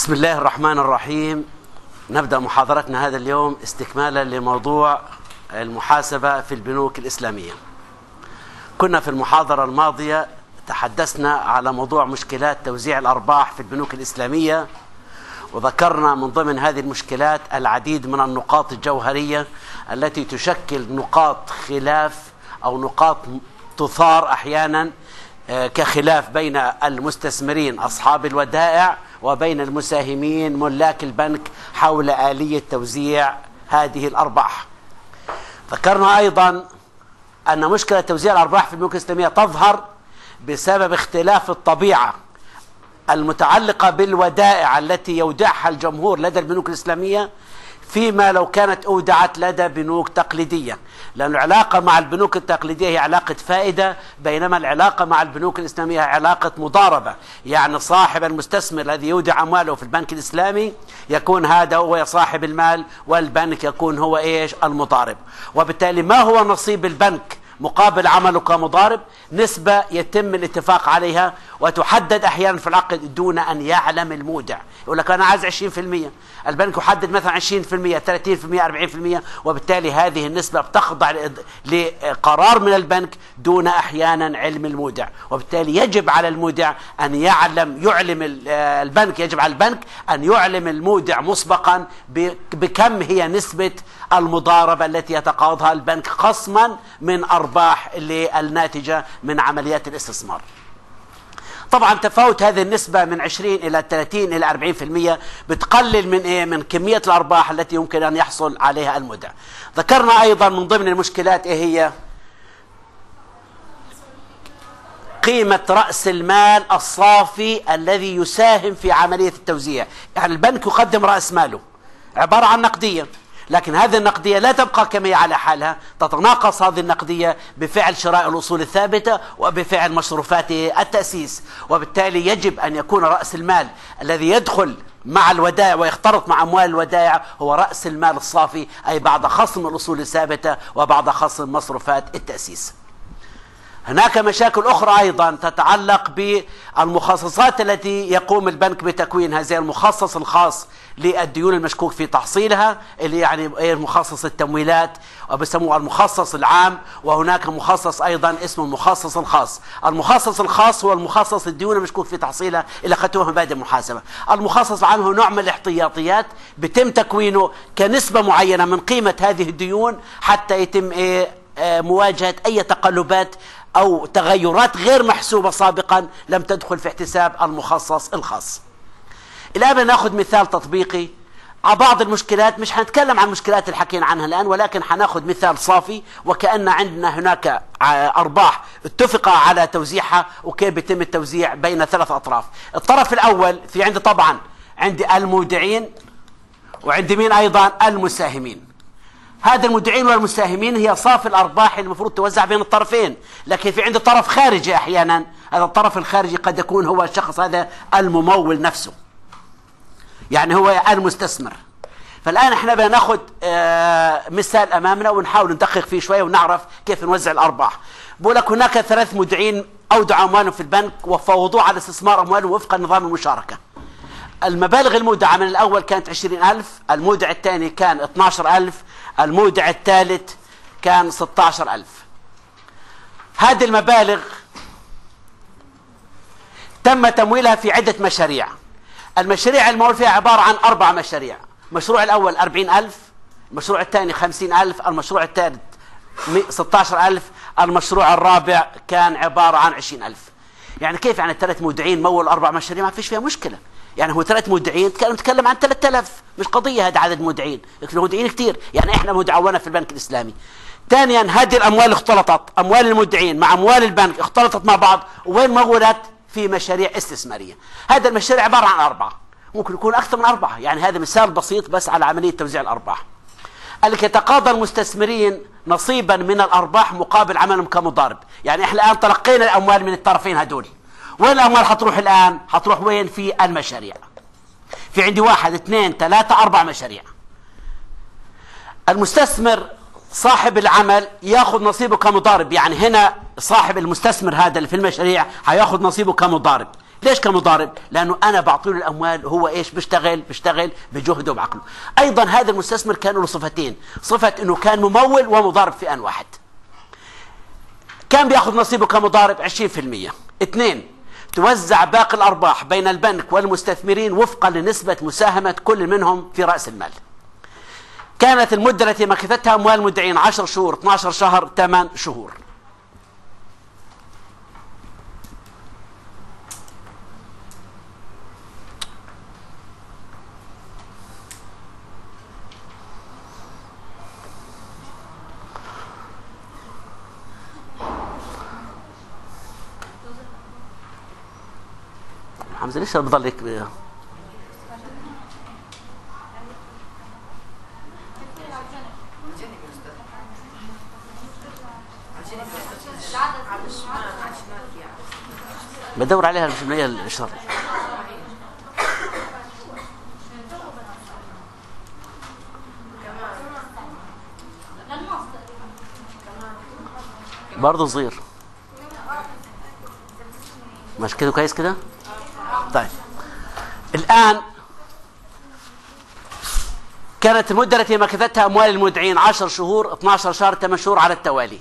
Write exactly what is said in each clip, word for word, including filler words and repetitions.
بسم الله الرحمن الرحيم. نبدأ محاضرتنا هذا اليوم استكمالا لموضوع المحاسبة في البنوك الإسلامية. كنا في المحاضرة الماضية تحدثنا على موضوع مشكلات توزيع الأرباح في البنوك الإسلامية، وذكرنا من ضمن هذه المشكلات العديد من النقاط الجوهرية التي تشكل نقاط خلاف أو نقاط تثار أحيانا كخلاف بين المستثمرين أصحاب الودائع وبين المساهمين ملاك البنك حول آلية توزيع هذه الأرباح. ذكرنا أيضا أن مشكلة توزيع الأرباح في البنوك الإسلامية تظهر بسبب اختلاف الطبيعة المتعلقة بالودائع التي يودعها الجمهور لدى البنوك الإسلامية فيما لو كانت أودعت لدى بنوك تقليدية، لأن العلاقة مع البنوك التقليدية هي علاقة فائدة، بينما العلاقة مع البنوك الإسلامية هي علاقة مضاربة. يعني صاحب المستثمر الذي يودع أمواله في البنك الإسلامي يكون هذا هو صاحب المال، والبنك يكون هو إيش؟ المضارب. وبالتالي ما هو نصيب البنك مقابل عمله كمضارب؟ نسبة يتم الاتفاق عليها وتحدد أحيانا في العقد دون أن يعلم المودع. يقول لك أنا عايز عشرين بالمئة، البنك يحدد مثلا عشرين بالمئة، ثلاثين بالمئة، أربعين بالمئة، وبالتالي هذه النسبة بتخضع لقرار من البنك دون أحيانا علم المودع. وبالتالي يجب على المودع أن يعلم يعلم البنك يجب على البنك أن يعلم المودع مسبقا بكم هي نسبة المضاربة التي يتقاضاها البنك خصما من أرباح الناتجة من عمليات الاستثمار. طبعا تفاوت هذه النسبة من عشرين إلى ثلاثين إلى أربعين بالمئة بتقلل من إيه؟ من كمية الأرباح التي يمكن أن يحصل عليها المودع. ذكرنا أيضا من ضمن المشكلات إيه هي؟ قيمة رأس المال الصافي الذي يساهم في عملية التوزيع. يعني البنك يقدم رأس ماله عبارة عن نقدية، لكن هذه النقدية لا تبقى كما هي على حالها، تتناقص هذه النقدية بفعل شراء الأصول الثابتة وبفعل مصروفات التأسيس. وبالتالي يجب أن يكون رأس المال الذي يدخل مع الودائع ويختلط مع أموال الودائع هو رأس المال الصافي، أي بعد خصم الأصول الثابتة وبعد خصم مصروفات التأسيس. هناك مشاكل أخرى أيضا تتعلق بالمخصصات التي يقوم البنك بتكوينها، زي المخصص الخاص للديون المشكوك في تحصيلها اللي يعني مخصص التمويلات وبسموه المخصص العام، وهناك مخصص أيضا اسمه المخصص الخاص. المخصص الخاص هو المخصص الديون المشكوك في تحصيلها اللي أخذتوها مبادئ المحاسبة. المخصص العام هو نوع من الاحتياطيات بتم تكوينه كنسبة معينة من قيمة هذه الديون حتى يتم إيه مواجهة أي تقلبات أو تغيرات غير محسوبة سابقا لم تدخل في احتساب المخصص الخاص. الآن نأخذ مثال تطبيقي على بعض المشكلات. مش هنتكلم عن المشكلات اللي حكينا عنها الآن، ولكن هنأخذ مثال صافي وكأن عندنا هناك أرباح اتفق على توزيعها وكيف بيتم التوزيع بين ثلاث أطراف. الطرف الأول في عندي طبعا عندي المودعين وعندي مين أيضا؟ المساهمين. هذا المودعين والمساهمين هي صافي الأرباح اللي المفروض توزع بين الطرفين، لكن في عندي طرف خارجي أحيانا. هذا الطرف الخارجي قد يكون هو الشخص هذا الممول نفسه، يعني هو المستثمر. فالآن احنا بناخذ آه مثال أمامنا ونحاول ندقق فيه شوية ونعرف كيف نوزع الأرباح. بقول لك هناك ثلاث مودعين أودعوا أموالهم في البنك وفوضوا على استثمار أموالهم وفق نظام المشاركة. المبالغ المودعة من الأول كانت عشرين ألف، المودع الثاني كان اثني عشر ألف، المودع الثالث كان ستة عشر ألف. هذه المبالغ تم تمويلها في عدة مشاريع. المشاريع الممول فيها عبارة عن أربع مشاريع. المشروع الأول أربعين ألف، المشروع الثاني خمسين ألف، المشروع الثالث ستة عشر ألف، المشروع الرابع كان عبارة عن عشرين ألف. يعني كيف يعني الثلاث مودعين مولوا أربع مشاريع ما فيش فيها مشكلة؟ يعني هو ثلاث مودعين نتكلم عن ثلاثة آلاف، مش قضية هذا عدد مودعين، المودعين كثير، يعني احنا مدعونا في البنك الإسلامي. ثانيا هذه الأموال اختلطت، أموال المودعين مع أموال البنك اختلطت مع بعض، وين مولت؟ في مشاريع استثمارية. هذا المشاريع عبارة عن أربعة، ممكن يكون أكثر من أربعة، يعني هذا مثال بسيط بس على عملية توزيع الأرباح. اللي يتقاضى المستثمرين نصيبا من الأرباح مقابل عملهم كمضارب. يعني احنا الآن تلقينا الأموال من الطرفين هدول، وين الأموال حتروح الآن؟ حتروح وين؟ في المشاريع. في عندي واحد اثنين ثلاثة أربع مشاريع. المستثمر صاحب العمل ياخذ نصيبه كمضارب، يعني هنا صاحب المستثمر هذا اللي في المشاريع هياخذ نصيبه كمضارب. ليش كمضارب؟ لأنه أنا بعطي له الأموال، هو إيش بيشتغل؟ بيشتغل بجهده وبعقله. أيضا هذا المستثمر كان له صفتين، صفة أنه كان ممول ومضارب في آن واحد. كان بياخذ نصيبه كمضارب عشرين بالمئة. اثنين، توزع باقي الأرباح بين البنك والمستثمرين وفقا لنسبة مساهمة كل منهم في رأس المال. كانت المدة التي مكثتها أموال المودعين عشر شهور، اثني عشر شهر، ثمان شهور. حمزة ليش بضل هيك؟ بدور عليها مش ملاقيها الشرط. برضه صغير. مش كده كويس كده؟ طيب الآن كانت المدة التي مكثتها أموال المودعين عشر شهور، اثني عشر شهر، ثمان شهور على التوالي.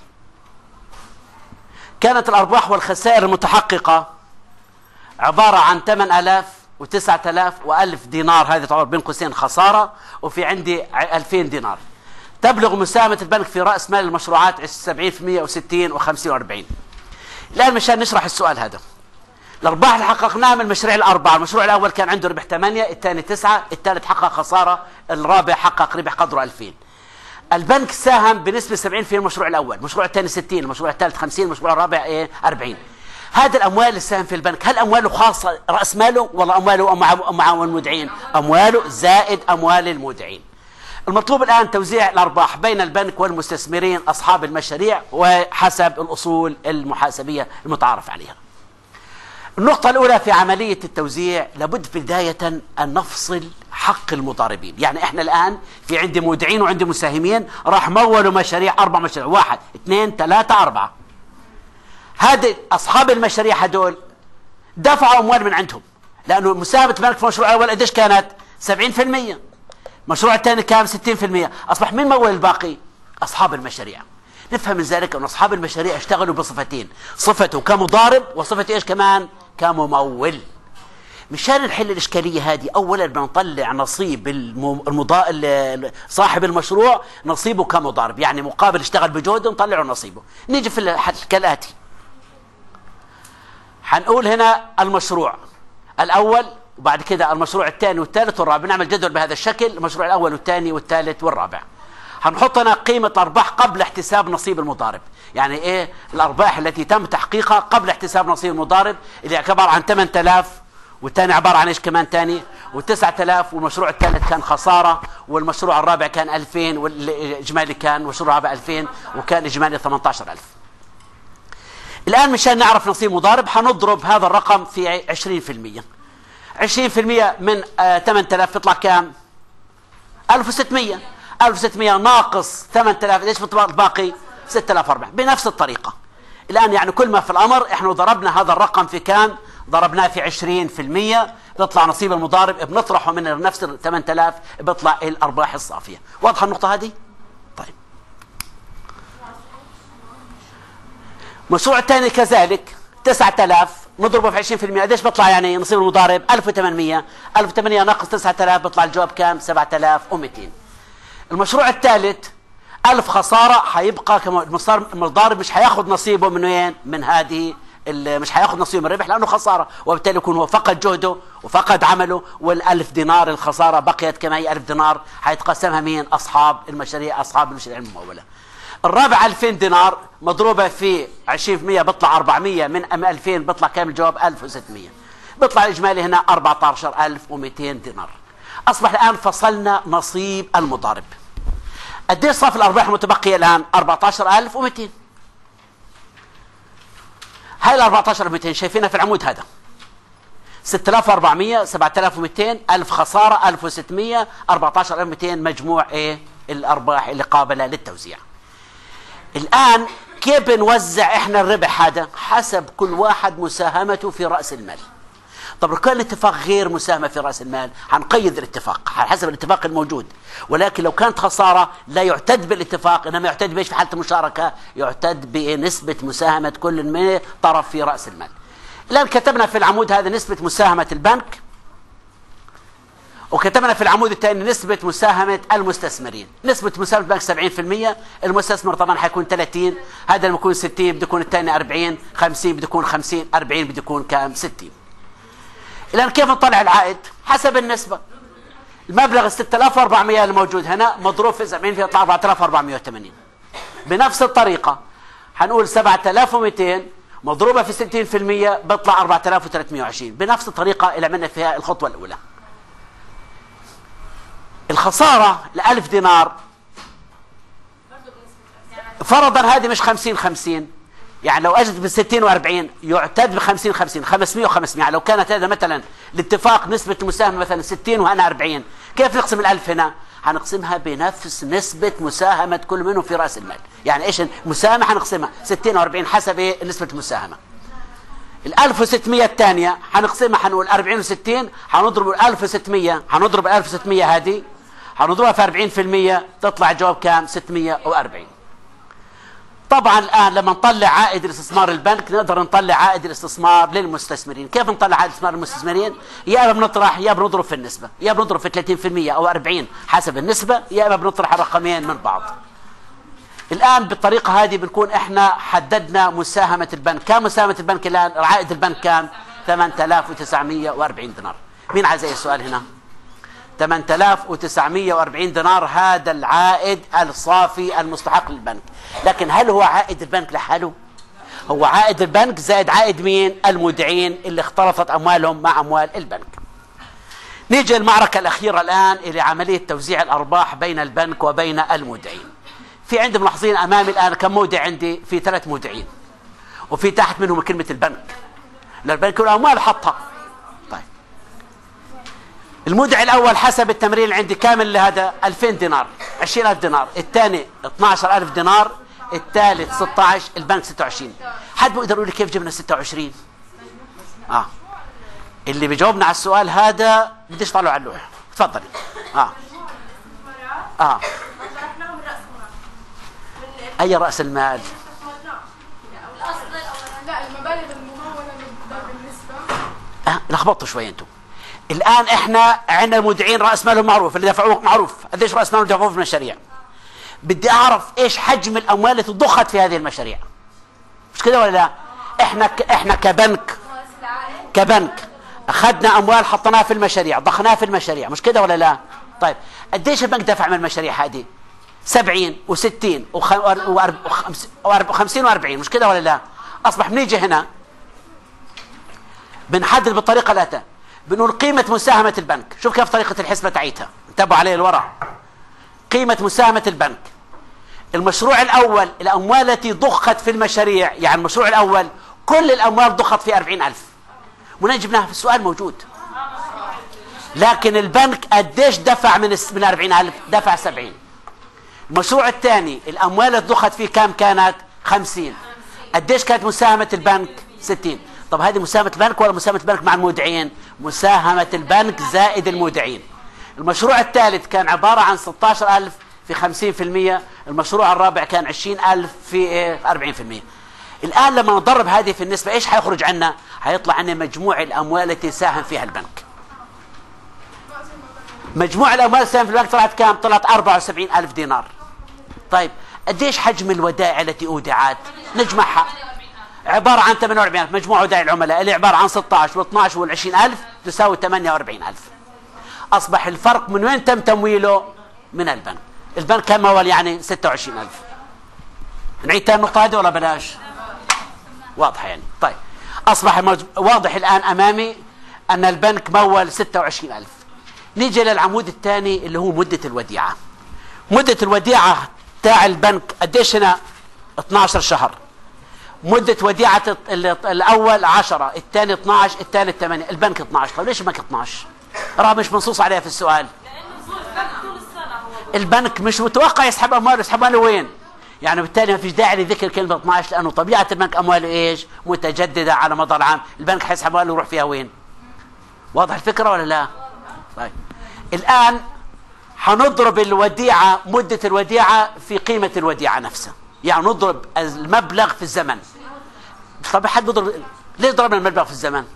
كانت الأرباح والخسائر المتحققة عبارة عن ثمانية آلاف وتسعة آلاف وألف دينار، هذه تعتبر بين قوسين خسارة، وفي عندي ألفين دينار. تبلغ مساهمة البنك في رأس مال المشروعات سبعين بالمئة وستين وخمسين وأربعين. الآن مشان نشرح السؤال هذا، الأرباح اللي حققناها من المشاريع الأربعة، المشروع الأول كان عنده ربح ثمانية، الثاني تسعة، الثالث حقق خسارة، الرابع حقق ربح قدره ألفين. البنك ساهم بنسبة سبعين في المشروع الأول، المشروع الثاني ستين، المشروع الثالث خمسين، المشروع الرابع إيه أربعين. هذا الأموال اللي ساهم في البنك، هل أمواله خاصة رأس ماله ولا أمواله مع مع المودعين؟ أمواله زائد أموال المودعين. المطلوب الآن توزيع الأرباح بين البنك والمستثمرين أصحاب المشاريع وحسب الأصول المحاسبية المتعارف عليها. النقطة الأولى في عملية التوزيع، لابد بداية أن نفصل حق المضاربين. يعني إحنا الآن في عندي مودعين وعندي مساهمين، راح مولوا مشاريع، أربع مشاريع، واحد اثنين ثلاثة أربعة. هذه أصحاب المشاريع هدول دفعوا أموال من عندهم، لأنه مساهمة البنك في المشروع الأول قديش كانت؟ سبعين بالمئة. المشروع الثاني كان ستين بالمئة. أصبح مين مول الباقي؟ أصحاب المشاريع. نفهم من ذلك أن أصحاب المشاريع اشتغلوا بصفتين، صفته كمضارب وصفته إيش كمان؟ كممول. مشان نحل الإشكالية هذه، أولا بنطلع نصيب المضا... صاحب المشروع نصيبه كمضارب، يعني مقابل اشتغل بجهده نطلعه نصيبه. نيجي في الحل كالآتي، حنقول هنا المشروع الأول، وبعد كده المشروع الثاني والثالث والرابع. بنعمل جدول بهذا الشكل، المشروع الأول والثاني والثالث والرابع. هنحط هنا قيمة الأرباح قبل احتساب نصيب المضارب، يعني إيه الأرباح التي تم تحقيقها قبل احتساب نصيب المضارب، اللي عبارة عن ثمانية آلاف، والثاني عبارة عن إيش كمان ثاني، وتسعة آلاف، والمشروع الثالث كان خسارة، والمشروع الرابع كان ألفين، والإجمالي كان المشروع الرابع ألفين، وكان إجمالي ثمانية عشر ألف. الآن مشان نعرف نصيب مضارب حنضرب هذا الرقم في عشرين بالمئة. عشرين بالمئة من آه ثمانية آلاف يطلع كام؟ ألف وستمئة. ألف وستمئة ناقص ثمانية آلاف، ايش بيطلع الباقي؟ ستة آلاف وأربعمئة. بنفس الطريقة الآن، يعني كل ما في الأمر احنا ضربنا هذا الرقم في كام؟ ضربناه في عشرين بالمئة، بيطلع نصيب المضارب، بنطرحه من نفس ال ثمانية آلاف بيطلع الأرباح الصافية. واضحة النقطة هذه؟ طيب. المشروع الثاني كذلك تسعة آلاف، نضربه في عشرين بالمئة، قديش بيطلع يعني نصيب المضارب؟ ألف وثمانمئة. ألف وثمانمئة ناقص تسعة آلاف بيطلع الجواب كام؟ سبعة آلاف ومئتين. المشروع الثالث ألف خسارة، حيبقى المضارب مش حياخذ نصيبه من وين؟ من هذه، مش حياخذ نصيبه من الربح لأنه خسارة، وبالتالي يكون هو فقد جهده وفقد عمله، والألف دينار الخسارة بقيت كما هي ألف دينار، حيتقسمها مين؟ أصحاب المشاريع، أصحاب المشاريع الممولة. الرابع ألفين دينار مضروبة في عشرين بالمئة بيطلع أربعمئة، من ألفين بيطلع كام الجواب؟ ألف وستمئة. بيطلع الإجمالي هنا أربعة عشر ألف ومئتين دينار. أصبح الآن فصلنا نصيب المضارب. قديش صافي الأرباح المتبقية الآن؟ أربعة عشر ألف ومئتين. هاي ال أربعة عشر ألف ومئتين شايفينها في العمود هذا، ستة آلاف وأربعمئة، سبعة آلاف ومئتين، ألف خسارة، ألف وستمئة، أربعة عشر ألف ومئتين، مجموع إيه؟ الأرباح اللي قابلة للتوزيع. الآن كيف بنوزع إحنا الربح هذا؟ حسب كل واحد مساهمته في رأس المال. طب لو كان الاتفاق غير مساهمة في رأس المال هنقيد الاتفاق على حسب الاتفاق الموجود، ولكن لو كانت خسارة لا يعتد بالاتفاق، إنما يعتد بإيش في حالة المشاركة؟ يعتد بنسبة مساهمة كل من طرف في رأس المال. الآن كتبنا في العمود هذا نسبة مساهمة البنك، وكتبنا في العمود الثاني نسبة مساهمة المستثمرين. نسبة مساهمة البنك سبعين بالمئة، المستثمر طبعا حيكون ثلاثين، هذا لما يكون ستين بده يكون الثاني أربعين، خمسين بده يكون خمسين، أربعين بده يكون كام؟ ستين. الآن كيف نطلع العائد؟ حسب النسبة. المبلغ ستة آلاف وأربعمئة الموجود هنا مضروب في سبعين يطلع أربعة آلاف وأربعمئة وثمانين. بنفس الطريقة حنقول سبعة آلاف ومئتين مضروبة في ستين بالمئة بيطلع أربعة آلاف وثلاثمئة وعشرين. بنفس الطريقة اللي عملنا فيها الخطوة الأولى. الخسارة لألف دينار فرضا هذه مش خمسين خمسين، يعني لو أجت بستين وأربعين يعتد بخمسين خمسين، خمسمئة وخمسمئة. يعني لو كانت هذا مثلا الاتفاق نسبة المساهمة مثلا ستين وهنا أربعين، كيف نقسم الألف هنا؟ هنقسمها بنفس نسبة مساهمة كل منهم في رأس المال. يعني إيش المساهمة؟ هنقسمها ستين وأربعين حسب إيه نسبة المساهمة. الألف وستمئة الثانية هنقسمها، حنقول أربعين وستين، حنضرب الألف وستمئة، حنضرب الألف وستمئة هذه حنضربها في أربعين بالمئة تطلع الجواب كام؟ ستمئة وأربعين. طبعا الآن لما نطلع عائد الاستثمار البنك نقدر نطلع عائد الاستثمار للمستثمرين. كيف نطلع عائد الاستثمار للمستثمرين؟ يا اما بنطرح يا بنضرب في النسبة، يا بنضرب في ثلاثين بالمئة أو أربعين حسب النسبة، يا اما بنطرح الرقمين من بعض. الآن بالطريقة هذه بنكون احنا حددنا مساهمة البنك. كم مساهمة البنك الآن؟ عائد البنك كام؟ ثمانية آلاف وتسعمئة وأربعين دينار. مين عايز أي سؤال هنا؟ ثمانية آلاف وتسعمئة وأربعين دينار هذا العائد الصافي المستحق للبنك. لكن هل هو عائد البنك لحاله؟ هو عائد البنك زائد عائد مين؟ المودعين اللي اختلطت أموالهم مع أموال البنك. نيجي المعركة الأخيرة الآن إلى عملية توزيع الأرباح بين البنك وبين المودعين. في عندي ملاحظين أمامي الآن كم مودع عندي؟ في ثلاث مودعين، وفي تحت منهم كلمة البنك، للبنك والأموال حطها. المودع الأول حسب التمرين اللي عندي كامل لهذا ألفين دينار، عشرين ألف دينار، الثاني اثني عشر ألف دينار، الثالث ستة عشر، البنك ستة وعشرين. حد بيقدر يقول لي كيف جبنا ستة وعشرين؟ اه اللي بيجاوبنا على السؤال هذا بديش طالعوا على اللوح. تفضلي. اه اه أي رأس المال؟ لا المبالغ الممولة بالنسبة. اه لخبطتوا شوي انتم. الآن احنا عندنا المودعين رأس مالهم معروف، اللي دفعوه معروف قديش رأس مالهم دفعوه في المشاريع. بدي أعرف إيش حجم الأموال التي ضخت في هذه المشاريع. مش كده ولا لا؟ احنا ك... احنا كبنك كبنك أخذنا أموال حطيناها في المشاريع، ضخناها في المشاريع، مش كده ولا لا؟ طيب قديش البنك دفع من المشاريع هذه؟ سبعين وستين وخمسين وأربعين، مش كده ولا لا؟ أصبح بنيجي هنا بنحدد بالطريقة الآتية، بنقول قيمة مساهمة البنك. شوف كيف طريقة الحسبة تاعتها، انتبهوا عليه الورا. قيمة مساهمة البنك، المشروع الأول الأموال التي ضخت في المشاريع، يعني المشروع الأول كل الأموال ضخت في أربعين ألف، ونحن جبناها في السؤال موجود. لكن البنك قديش دفع من من أربعين ألف؟ دفع سبعين. المشروع الثاني الأموال التي ضخت فيه كم كانت؟ خمسين. قديش كانت مساهمة البنك؟ ستين. طب هذه مساهمة البنك ولا مساهمة البنك مع المودعين؟ مساهمة البنك زائد المودعين. المشروع الثالث كان عبارة عن ستة عشر ألف في خمسين بالمئة، المشروع الرابع كان عشرين ألف في أربعين بالمئة. الآن لما نضرب هذه في النسبة إيش حيخرج عنا؟ حيطلع عنا مجموع الأموال التي ساهم فيها البنك. مجموع الأموال التي ساهم في البنك طلعت كام؟ طلعت أربعة وسبعين ألف دينار. طيب قديش حجم الودائع التي أودعت؟ نجمعها، عبارة عن ثمانية وأربعين ألف. مجموع ودائع العملاء اللي عبارة عن ستة عشر واثني عشر والعشرين ألف تساوي ثمانية وأربعين ألف. أصبح الفرق من وين تم تمويله؟ من البنك. البنك كان مول يعني ستة وعشرين ألف. نعيد تاني النقطة هذه ولا بلاش؟ واضحة يعني. طيب أصبح المج... واضح الآن أمامي أن البنك مول ستة وعشرين ألف. نيجي للعمود الثاني اللي هو مدة الوديعة. مدة الوديعة تاع البنك قديش هنا؟ اثني عشر شهر. مدة وديعة الأول عشرة، الثاني اثني عشر، الثالث ثمانية، البنك اثني عشر. طيب ليش البنك اثني عشر؟ رغم مش منصوص عليها في السؤال. البنك مش متوقع يسحب أمواله، يسحب أمواله وين؟ يعني بالتالي ما فيش داعي لذكر كلمة اثني عشر، لأنه طبيعة البنك أمواله إيش؟ متجددة على مدار العام. البنك حيسحب أمواله ويروح فيها وين؟ واضح الفكرة ولا لا؟ طيب الآن هنضرب الوديعة، مدة الوديعة في قيمة الوديعة نفسها، يعني نضرب المبلغ في الزمن. طب حد بيضرب ليه ضربنا المبلغ في الزمن؟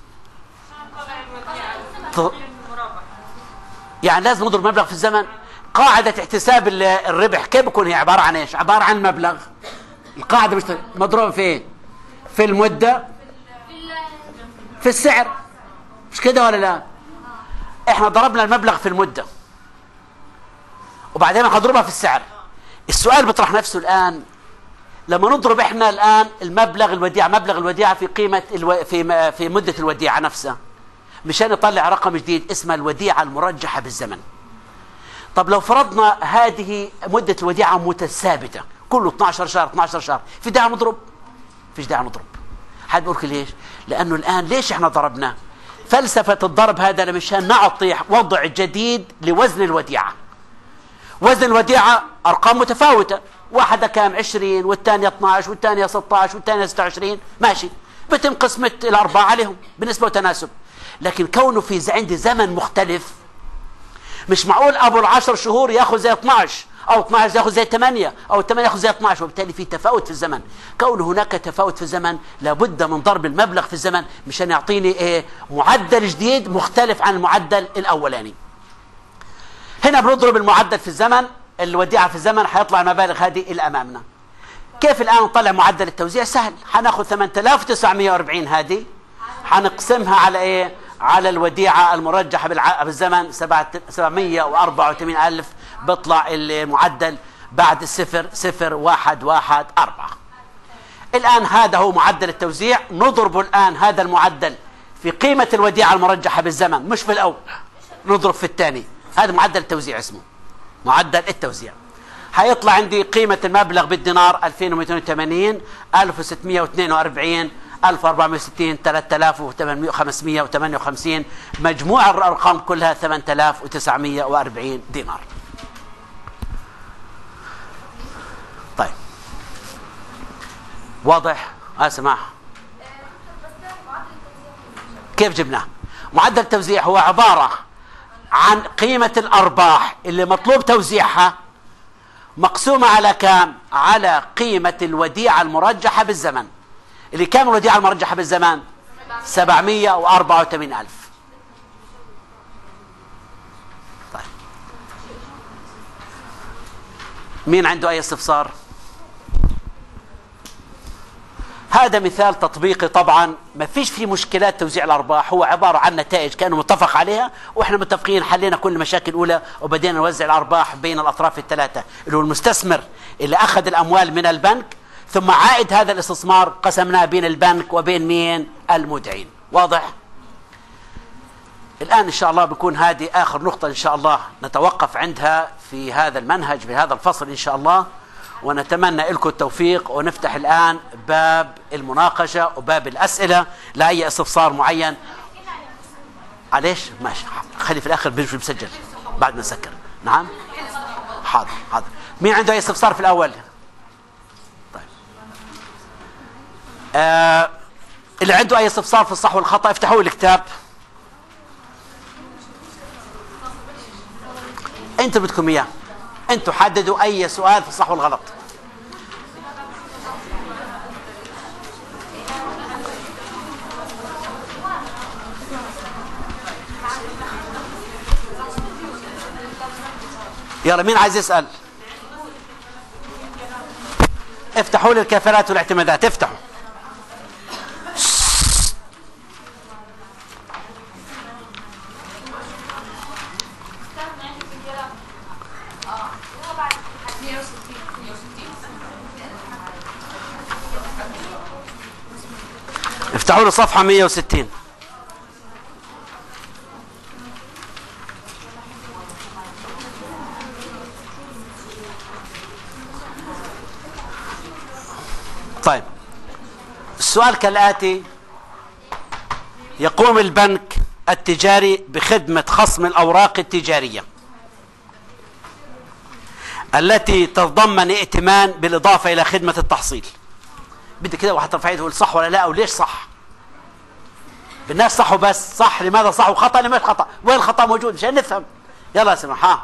يعني لازم نضرب مبلغ في الزمن. قاعدة احتساب الربح كيف بيكون؟ هي عبارة عن ايش؟ عبارة عن مبلغ. القاعدة مش مضروبة في ايه؟ في المدة، في السعر، مش كده ولا لا؟ احنا ضربنا المبلغ في المدة وبعدين هنضربها في السعر. السؤال بيطرح نفسه الآن، لما نضرب احنا الآن المبلغ الوديعة، مبلغ الوديعة في قيمة الو... في في مدة الوديعة نفسها، مشان نطلع رقم جديد اسمه الوديعة المرجحة بالزمن. طب لو فرضنا هذه مدة الوديعة متثابتة كله اثني عشر شهر اثني عشر شهر، في داعي نضرب؟ فيش داعي نضرب. حد بيقول ليش؟ لأنه الآن ليش احنا ضربنا؟ فلسفة الضرب هذا مشان نعطي وضع جديد لوزن الوديعة. وزن الوديعة أرقام متفاوتة، واحدة كام عشرين والثانية اثني عشر والثانية ستة عشر والثانية ستة وعشرين، ماشي، بتم قسمة الأربعة عليهم بنسبة وتناسب. لكن كونه في عندي زمن مختلف، مش معقول أبو العشر شهور يأخذ زي اثني عشر أو اثني عشر يأخذ زي ثمانية أو ثمانية يأخذ زي اثني عشر، وبالتالي في تفاوت في الزمن. كون هناك تفاوت في الزمن لابد من ضرب المبلغ في الزمن مشان يعطيني إيه؟ معدل جديد مختلف عن المعدل الأولاني. هنا بنضرب المعدل في الزمن، الوديعة في الزمن، حيطلع المبالغ هذه إلى أمامنا. كيف الآن نطلع معدل التوزيع؟ سهل، حناخذ ثمانية آلاف وتسعمائة وأربعين هذه حنقسمها على إيه؟ على الوديعة المرجحة بالزمن سبعمائة وأربعة وثمانين ألف، بيطلع المعدل بعد الصفر صفر واحد واحد أربعة. الآن هذا هو معدل التوزيع. نضرب الآن هذا المعدل في قيمة الوديعة المرجحة بالزمن، مش في الأول، نضرب في الثاني. هذا معدل التوزيع اسمه معدل التوزيع. هيطلع عندي قيمة المبلغ بالدينار ألفين ومئتين وثمانين، ألف وستمائة واثنين وأربعين، ألف وأربعمائة وستين، ثلاثة آلاف وخمسمائة وثمانية وخمسين، مجموع الأرقام كلها ثمانية آلاف وتسعمائة وأربعين دينار. طيب واضح؟ اه سماح كيف جبناه؟ معدل التوزيع هو عبارة عن قيمة الأرباح اللي مطلوب توزيعها مقسومة على كام؟ على قيمة الوديعة المرجحة بالزمن. اللي كام الوديعة المرجحة بالزمن؟ سبعمائة وأربعة وثمانين ألف. طيب مين عنده أي استفسار؟ هذا مثال تطبيقي، طبعا ما فيش فيه مشكلات توزيع الأرباح، هو عبارة عن نتائج كانوا متفق عليها وإحنا متفقين، حلينا كل المشاكل الأولى وبدينا نوزع الأرباح بين الأطراف الثلاثة، اللي هو المستثمر اللي أخذ الأموال من البنك، ثم عائد هذا الاستثمار قسمناه بين البنك وبين مين؟ المودعين. واضح؟ الآن إن شاء الله بيكون هذه آخر نقطة إن شاء الله نتوقف عندها في هذا المنهج في هذا الفصل إن شاء الله، ونتمنى لكم التوفيق. ونفتح الآن باب المناقشة وباب الأسئلة لأي استفسار معين. عليش؟ ماشي، خلي في الآخر بيجي مسجل بعد ما نسكر. نعم؟ حاضر حاضر. مين عنده أي استفسار في الأول؟ طيب آه اللي عنده أي استفسار في الصح والخطأ افتحوا الكتاب. انتوا بدكم اياه، انتوا حددوا اي سؤال في الصح والغلط. يلا مين عايز يسأل؟ افتحوا لي الكفالات والاعتمادات، افتحوا. افتحوا له صفحة مئة وستين. طيب السؤال كالآتي: يقوم البنك التجاري بخدمة خصم الأوراق التجارية التي تتضمن ائتمان بالإضافة إلى خدمة التحصيل. بدي كده واحد رفع يده يقول صح ولا لا، أو ليش صح؟ بالناس صح وبس. صح لماذا صح وخطأ لماذا خطأ؟ وين الخطأ موجود مشان نفهم. يلا يا سماح. ها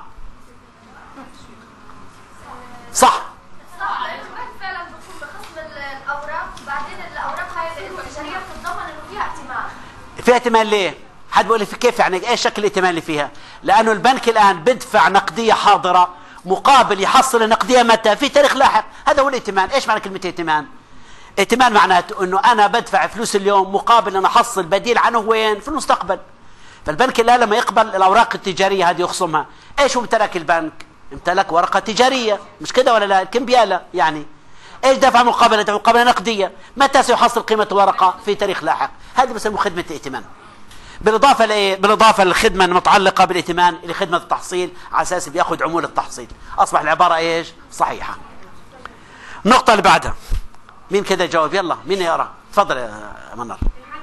صح فعلا بتكون بخصم الاوراق، بعدين الاوراق هاي التجاريه بتتضمن انه فيها احتمال. فيها احتمال ليه؟ حد بيقول لي في كيف يعني ايش شكل الاحتمال اللي فيها؟ لانه البنك الان بدفع نقديه حاضره مقابل يحصل النقديه متى؟ في تاريخ لاحق. هذا هو الائتمان. ايش معنى كلمه ائتمان؟ ائتمان معناته انه انا بدفع فلوس اليوم مقابل ان احصل بديل عنه وين؟ في المستقبل. فالبنك الان لما يقبل الاوراق التجاريه هذه يخصمها، ايش هو امتلك البنك؟ امتلك ورقه تجاريه، مش كده ولا لا؟ الكمبياله يعني. ايش دفع مقابل؟ دفع مقابل نقديه، متى سيحصل قيمه الورقه؟ في تاريخ لاحق. هذه بسموه خدمه الائتمان. بالاضافه لايه؟ بالاضافه للخدمه المتعلقه بالائتمان اللي خدمه التحصيل على اساس بياخذ عموله التحصيل. اصبح العباره ايش؟ صحيحه. النقطه اللي بعدها مين كده يجاوب؟ يلا مين يقرا؟ تفضل يا منار.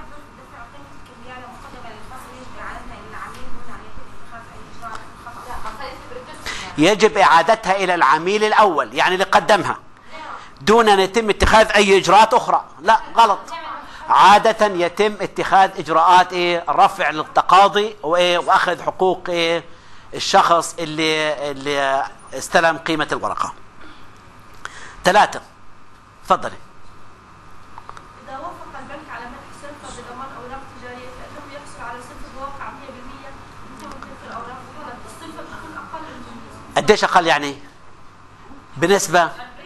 يجب اعادتها الى العميل الاول، يعني اللي قدمها، دون ان يتم اتخاذ اي اجراءات اخرى. لا غلط. عادة يتم اتخاذ اجراءات ايه؟ رفع للتقاضي وايه؟ واخذ حقوق ايه؟ الشخص اللي اللي استلم قيمة الورقة. ثلاثة. تفضلي. إذا وافق البنك على منح سلفة بضمان أوراق تجارية فإنه يحصل على سلفة بواقع مئة بالمئة بدون تلك الأوراق، وغلط. السلفة بتكون أقل من قديش أقل يعني؟ بنسبة؟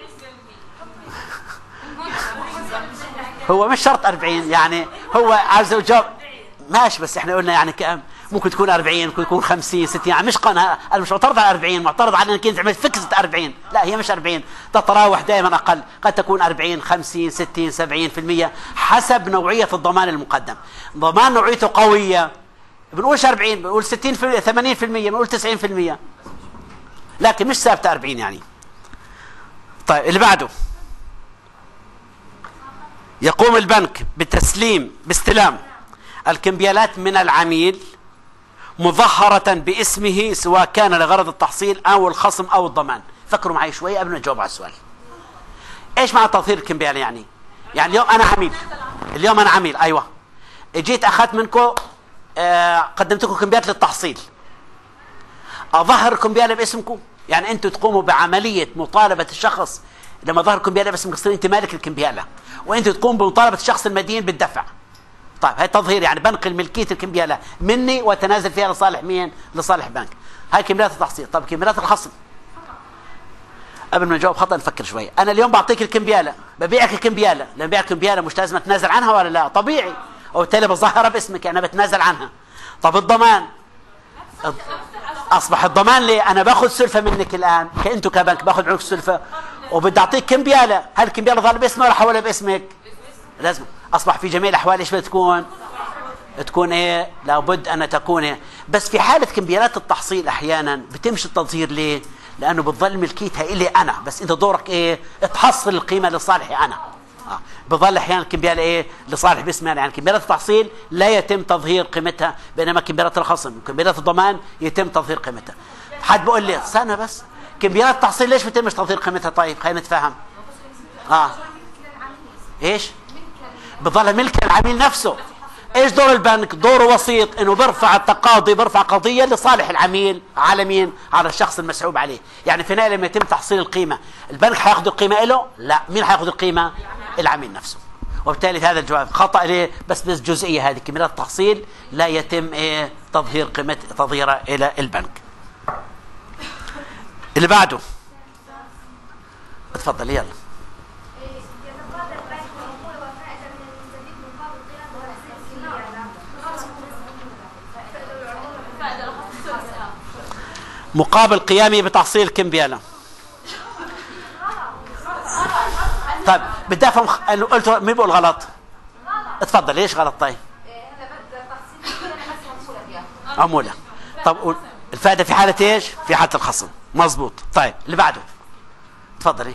هو مش شرط أربعين يعني، هو عايز يجاوب ماشي، بس احنا قلنا يعني كم ممكن تكون أربعين، ممكن تكون خمسين ستين، يعني مش قناة. انا مش معترض على أربعين، معترض على انك انت عملت فكسة أربعين. لا هي مش أربعين، تتراوح دائما اقل، قد تكون أربعين خمسين ستين سبعين في المية حسب نوعية الضمان المقدم. ضمان نوعيته قوية بنقولش أربعين، بنقول ستين في المية ثمانين في المية، بنقول تسعين في المية، لكن مش ثابتة أربعين يعني. طيب اللي بعده. يقوم البنك بتسليم باستلام الكمبيالات من العميل مظهرة باسمه، سواء كان لغرض التحصيل او الخصم او الضمان. فكروا معي شوي قبل ما نجاوب على السؤال. ايش معنى تظهير الكمبيالة يعني؟ يعني اليوم انا عميل، اليوم انا عميل ايوه، اجيت اخذت منكم آه قدمت لكم كمبيالات للتحصيل، اظهر الكمبيالة باسمكم؟ يعني انتم تقوموا بعملية مطالبة الشخص لما ظهر الكمبيالة باسمك، تصير انت مالك الكمبيالة، وانت تقوم بمطالبة الشخص المدين بالدفع. طيب هاي تظهير، يعني بنقل ملكية الكمبيالة مني وتنازل فيها لصالح مين؟ لصالح بنك. هاي كمبيالات التحصيل. طيب كمبيالات الخصم، قبل ما نجاوب خطأ نفكر شوي. انا اليوم بعطيك الكمبيالة، ببيعك الكمبيالة، لما ببيعك الكمبيالة مش لازم اتنازل عنها ولا لا؟ طبيعي، وبالتالي بظهرها باسمك، انا بتنازل عنها. طب الضمان، اصبح الضمان ليه؟ انا باخذ سلفة منك الان، كأنتوا كبنك باخذ عنك سلفة وبدي اعطيك كمبيالة، هل الكمبيالة ظهر باسمي ولا حولها باسمك؟ لازم. اصبح في جميع الاحوال ايش بتكون؟ تكون ايه؟ لابد ان تكون إيه؟ بس في حالة كمبيالات التحصيل احيانا بتمشي التظهير. ليه؟ لانه بتظل ملكيتها الي انا، بس انت دورك ايه؟ تحصل القيمة لصالحي انا. آه. بظل احيانا الكمبيالة ايه؟ لصالح باسمي انا. يعني كمبيالات التحصيل لا يتم تظهير قيمتها، بينما كمبيالات الخصم وكمبيالات الضمان يتم تظهير قيمتها. حد بيقول لي استنى بس، كمبيالات التحصيل ليش بيتمش تظهير قيمتها؟ طيب خلينا نتفاهم. اه ايش؟ بظل ملك العميل نفسه. ايش دور البنك؟ دوره وسيط، انه بيرفع التقاضي، بيرفع قضيه لصالح العميل على مين؟ على الشخص المسحوب عليه. يعني في النهايه لما يتم تحصيل القيمه، البنك حياخذ القيمه له؟ لا، مين حياخذ القيمه؟ العميل نفسه. وبالتالي هذا الجواب خطا. ليه؟ بس بس جزئيه هذه كمبيالات التحصيل لا يتم ايه؟ تظهير قيمه تظهيرها الى البنك. اللي بعده. اتفضل يلا. مقابل قيامي بتحصيل كمبيالة. طيب بدي افهم، قلت مين بيقول غلط؟ اتفضل. ليش غلط؟ طيب عمولة. طب الفائدة في حالة ايش؟ في حالة الخصم. مظبوط. طيب اللي بعده. اتفضلي.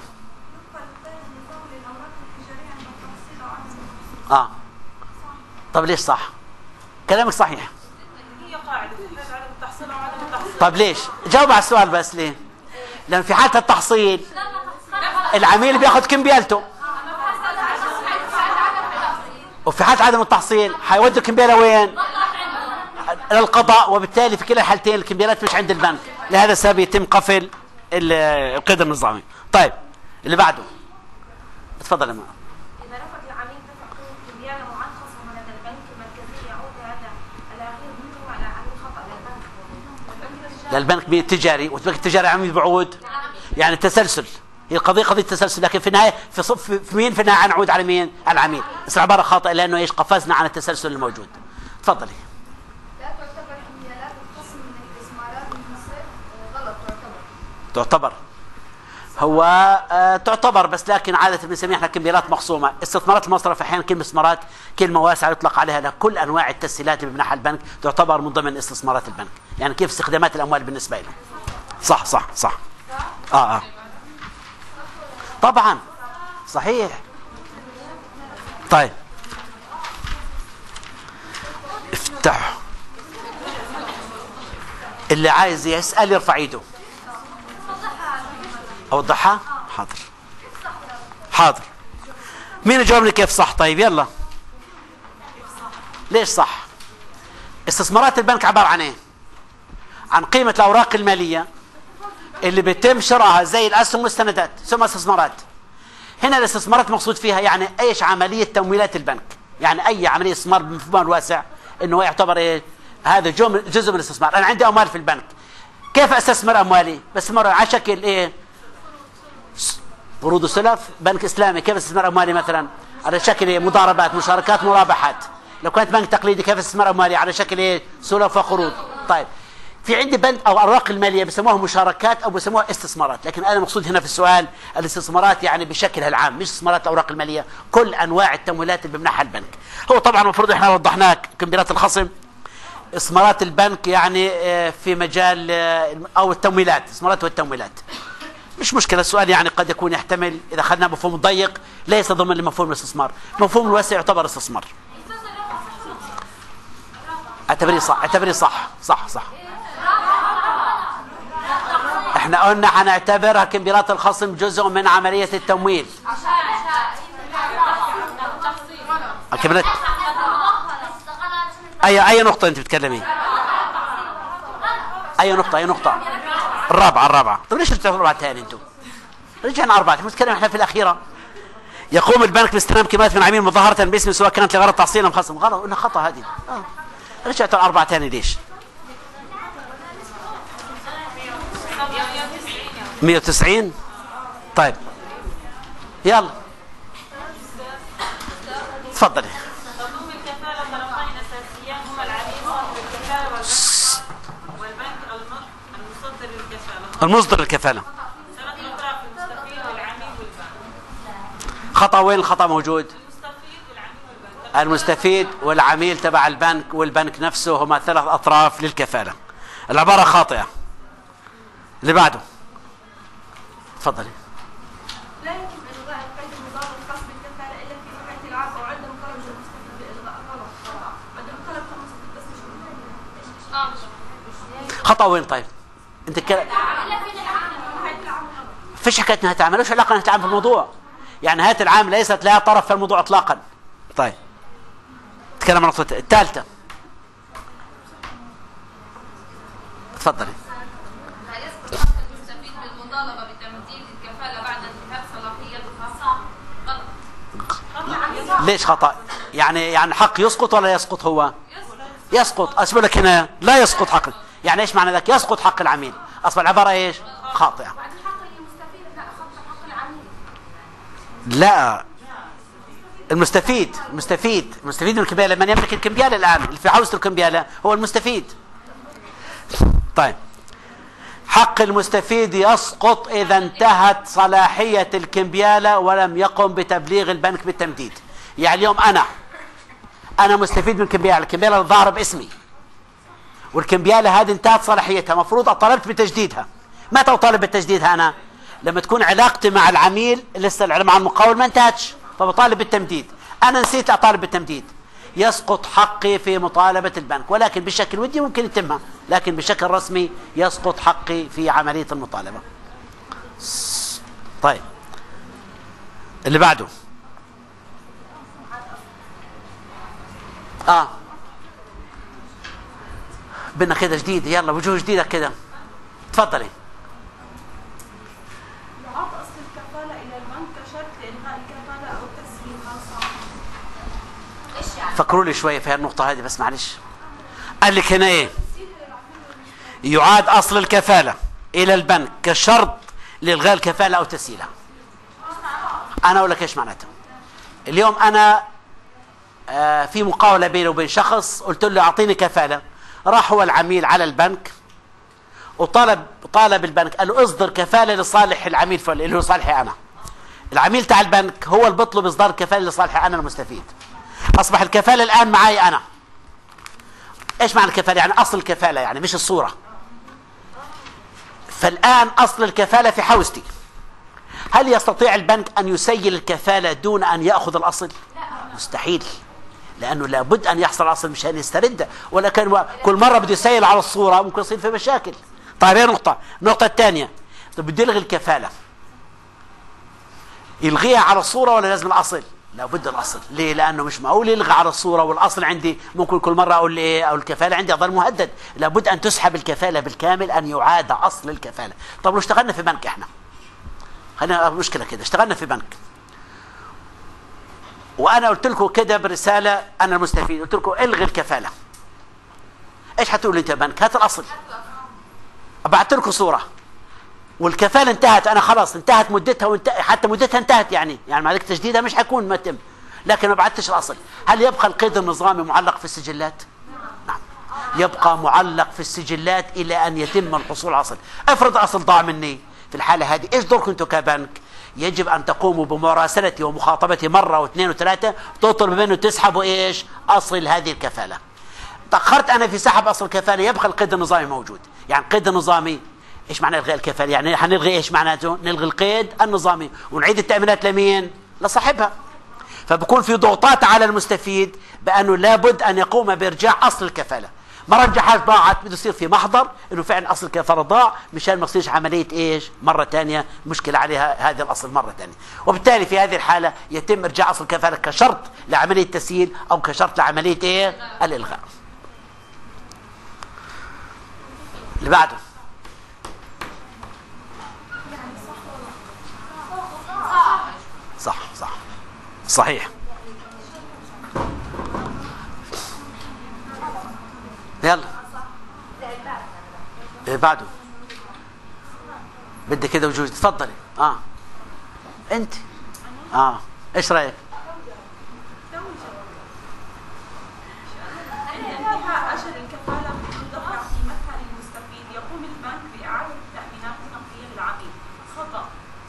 اه طب ليش صح؟ كلامك صحيح. طب ليش؟ جاوب على السؤال بس. ليه؟ لأن في حالة التحصيل العميل بياخذ كمبيالته. وفي حالة عدم التحصيل حيودوا الكمبيالة وين؟ للقضاء، وبالتالي في كلا الحالتين الكمبيالات مش عند البنك، لهذا السبب يتم قفل القيد النظامي. طيب اللي بعده اتفضل يا معاذ. إذا رفض العميل دفع قيمة كمبيالة مرخصة من البنك المركزي يعود هذا الأخير منه على عميل خطأ للبنك. للبنك التجاري، والبنك التجاري عميل بعود، يعني تسلسل، هي القضية قضية تسلسل، لكن في النهاية في صف في مين في النهاية نعود على مين؟ على العميل، بس العبارة خاطئة لأنه ايش؟ قفزنا عن التسلسل الموجود. تفضلي. لا تعتبر كمبيالات الخصم من الاستثمارات المصرف غلط تعتبر. تعتبر هو آه تعتبر، بس لكن عادة بنسميها احنا كمبيالات مخصومة. استثمارات المصرف احيانا كلمة استثمارات كلمة واسعة يطلق عليها لكل انواع التسهيلات اللي بمنحها البنك، تعتبر من ضمن استثمارات البنك، يعني كيف استخدامات الاموال بالنسبة له. صح صح صح. اه اه طبعا صحيح. طيب افتحوا، اللي عايز يسأل يرفع ايده. اوضحها؟ حاضر حاضر. مين يجاوبني كيف صح؟ طيب يلا. ليش صح؟ استثمارات البنك عبارة عن ايه؟ عن قيمة الاوراق المالية اللي بيتم شرائها زي الاسهم والسندات، ثم استثمارات. هنا الاستثمارات مقصود فيها يعني ايش؟ عملية تمويلات البنك، يعني اي عملية استثمار بمفهومها الواسع انه هو يعتبر ايه؟ هذا جزء من الاستثمار. انا عندي اموال في البنك، كيف استثمر اموالي؟ بستثمر على شكل ايه؟ قروض وسلف. بنك اسلامي كيف استثمر اموالي؟ مثلا على شكل ايه؟ مضاربات، مشاركات، مرابحات. لو كنت بنك تقليدي كيف استثمر اموالي؟ على شكل ايه؟ سلف وقروض. طيب في عندي بند او اوراق الماليه بسموها مشاركات او بسموها استثمارات، لكن انا مقصود هنا في السؤال الاستثمارات يعني بشكلها العام، مش استثمارات الاوراق الماليه، كل انواع التمويلات اللي بمنحها البنك. هو طبعا المفروض احنا وضحناه كمبيالات الخصم، استثمارات البنك يعني في مجال او التمويلات، استثمارات والتمويلات مش مشكله. السؤال يعني قد يكون يحتمل اذا اخذنا مفهوم ضيق ليس ضمن لمفهوم الاستثمار، مفهوم الواسع يعتبر استثمار. اعتبريه صح، اعتبريه صح صح صح. احنا قلنا هنعتبرها كمبيالات الخصم جزء من عملية التمويل. الكمبيالات اي اي نقطة انت بتتكلمين؟ اي نقطة اي نقطة؟ الرابعة الرابعة. طيب ليش رجعنا الرابعة ثاني انتم؟ رجعنا أربعة، بنتكلم احنا في الأخيرة. يقوم البنك باستلام كميات من عميل مظاهرة باسمه سواء كانت لغرض تحصيل أم خصم. غلط، قلنا خطأ هذه. اه رجعت الأربعة ثاني ليش؟ مئة وتسعين. طيب يلا تفضلي. تضم الكفالة طرفين أساسيين هما العميل صاحب الكفالة والبنك والبنك المصدر للكفالة. المصدر للكفالة. ثلاث أطراف المستفيد والعميل والبنك. خطأ وين الخطأ موجود؟ المستفيد والعميل والبنك. المستفيد والعميل تبع البنك والبنك نفسه هما ثلاث أطراف للكفالة. العبارة خاطئة. اللي بعده تفضلي. لا يمكن إلغاء القيد النظامي الخاص بالكفالة إلا في نهاية العام أو عندما طلب من المستفيد بإلغاء. غلط. عندما طلب من المستفيد بس مش اه مش خطأ وين طيب؟ أنت كلا فيش حكاية نهاية العام، ملوش علاقة نهاية العام في الموضوع. يعني نهاية العام ليست لها طرف في الموضوع إطلاقا. طيب تكلم عن النقطة الثالثة. تفضلي. ليش خطأ؟ يعني يعني حق يسقط ولا يسقط؟ هو يسقط. أسمع لك هنا لا يسقط حق. يعني ايش معنى ذلك؟ يسقط حق العميل. اصلا العبارة ايش؟ خاطئة. لا المستفيد المستفيد المستفيد من الكمبيالة، من يملك الكمبيالة الآن اللي في حوزة الكمبيالة هو المستفيد. طيب حق المستفيد يسقط إذا انتهت صلاحية الكمبيالة ولم يقم بتبليغ البنك بالتمديد. يعني اليوم أنا أنا مستفيد من الكمبيالة، الكمبيالة الظاهرة باسمي، والكمبيالة هذه انتهت صلاحيتها، مفروض أطالبت بتجديدها. متى أطالب بتجديدها أنا؟ لما تكون علاقتي مع العميل لسه مع المقاول ما انتهتش، فبطالب بالتمديد. أنا نسيت أطالب بالتمديد، يسقط حقي في مطالبة البنك، ولكن بشكل ودي ممكن يتمها، لكن بشكل رسمي يسقط حقي في عملية المطالبة. طيب اللي بعده اه بدنا كده جديد، يلا وجوه جديده كده. تفضلي. يعاد أصل الكفالة إلى البنك كشرط لإلغاء الكفالة أو تسليم خاصة. ايش يعني؟ فكروا لي شويه في هالنقطه هذه بس معلش. قال لك هنا ايه؟ يعاد اصل الكفاله الى البنك كشرط لالغاء الكفاله او تسهيلها. انا اقول لك ايش معناته. اليوم انا آه في مقاوله بيني وبين شخص، قلت له اعطيني كفاله، راح هو العميل على البنك وطلب طالب البنك، قال له اصدر كفاله لصالح العميل اللي هو صالحي انا. العميل تاع البنك هو اللي بيطلب اصدار كفاله لصالحي انا المستفيد. اصبح الكفاله الان معي انا. ايش معنى الكفاله؟ يعني اصل الكفاله، يعني مش الصوره. فالان اصل الكفاله في حوزتي. هل يستطيع البنك ان يسيل الكفاله دون ان ياخذ الاصل؟ مستحيل، لانه لابد ان يحصل الاصل مشان يسترده، ولكن كل مره بده يسيل على الصوره ممكن يصير في مشاكل. طيب هي نقطه. النقطه الثانيه، طيب بده يلغي الكفاله، يلغيها على الصوره ولا لازم الاصل؟ لابد الاصل. ليه؟ لانه مش معقول يلغي على الصوره والاصل عندي ممكن كل مره اقول ايه، او الكفاله عندي اضل مهدد. لابد ان تسحب الكفاله بالكامل، ان يعاد اصل الكفاله. طب لو اشتغلنا في بنك احنا، خلينا مشكله كده، اشتغلنا في بنك وانا قلت لكم كده برساله، انا المستفيد قلت لكم الغي الكفاله، ايش حتقول انت يا بنك؟ هات الاصل. بعت لكم صوره والكفاله انتهت، انا خلاص انتهت مدتها، وانت... حتى مدتها انتهت، يعني يعني مع ذلك تجديدها مش حيكون ما تم، لكن ما بعتش الاصل. هل يبقى القيد النظامي معلق في السجلات؟ نعم، يبقى معلق في السجلات الى ان يتم الحصول على اصل. افرض اصل ضاع مني، في الحاله هذه ايش دوركم انتم كبنك؟ يجب ان تقوموا بمراسلتي ومخاطبتي مره واثنين وثلاثه، تطلب منه تسحبوا ايش؟ اصل هذه الكفاله. تاخرت انا في سحب اصل الكفاله، يبقى القيد النظامي موجود. يعني القيد النظامي ايش معنى الغاء الكفاله؟ يعني حنلغي ايش معناته؟ نلغي القيد النظامي ونعيد التامينات لمين؟ لصاحبها. فبكون في ضغوطات على المستفيد بانه لابد ان يقوم بارجاع اصل الكفاله. ما رجعهاش ضاعت، بده يصير في محضر انه فعلا اصل الكفاله ضاع، مشان ما تصيرش عمليه ايش؟ مره ثانيه مشكله عليها هذا الاصل مره ثانيه. وبالتالي في هذه الحاله يتم ارجاع اصل الكفاله كشرط لعمليه تسهيل او كشرط لعمليه ايه؟ الالغاء. اللي بعده. صح صح صحيح. يلا اللي بعده. بدي كده وجوه. تفضلي. اه انت اه ايش رايك؟ انتهاء اجل الكفاله بدون دفع قيمتها للمستفيد، يقوم البنك باعاده التامينات النقديه للعميل. خطا.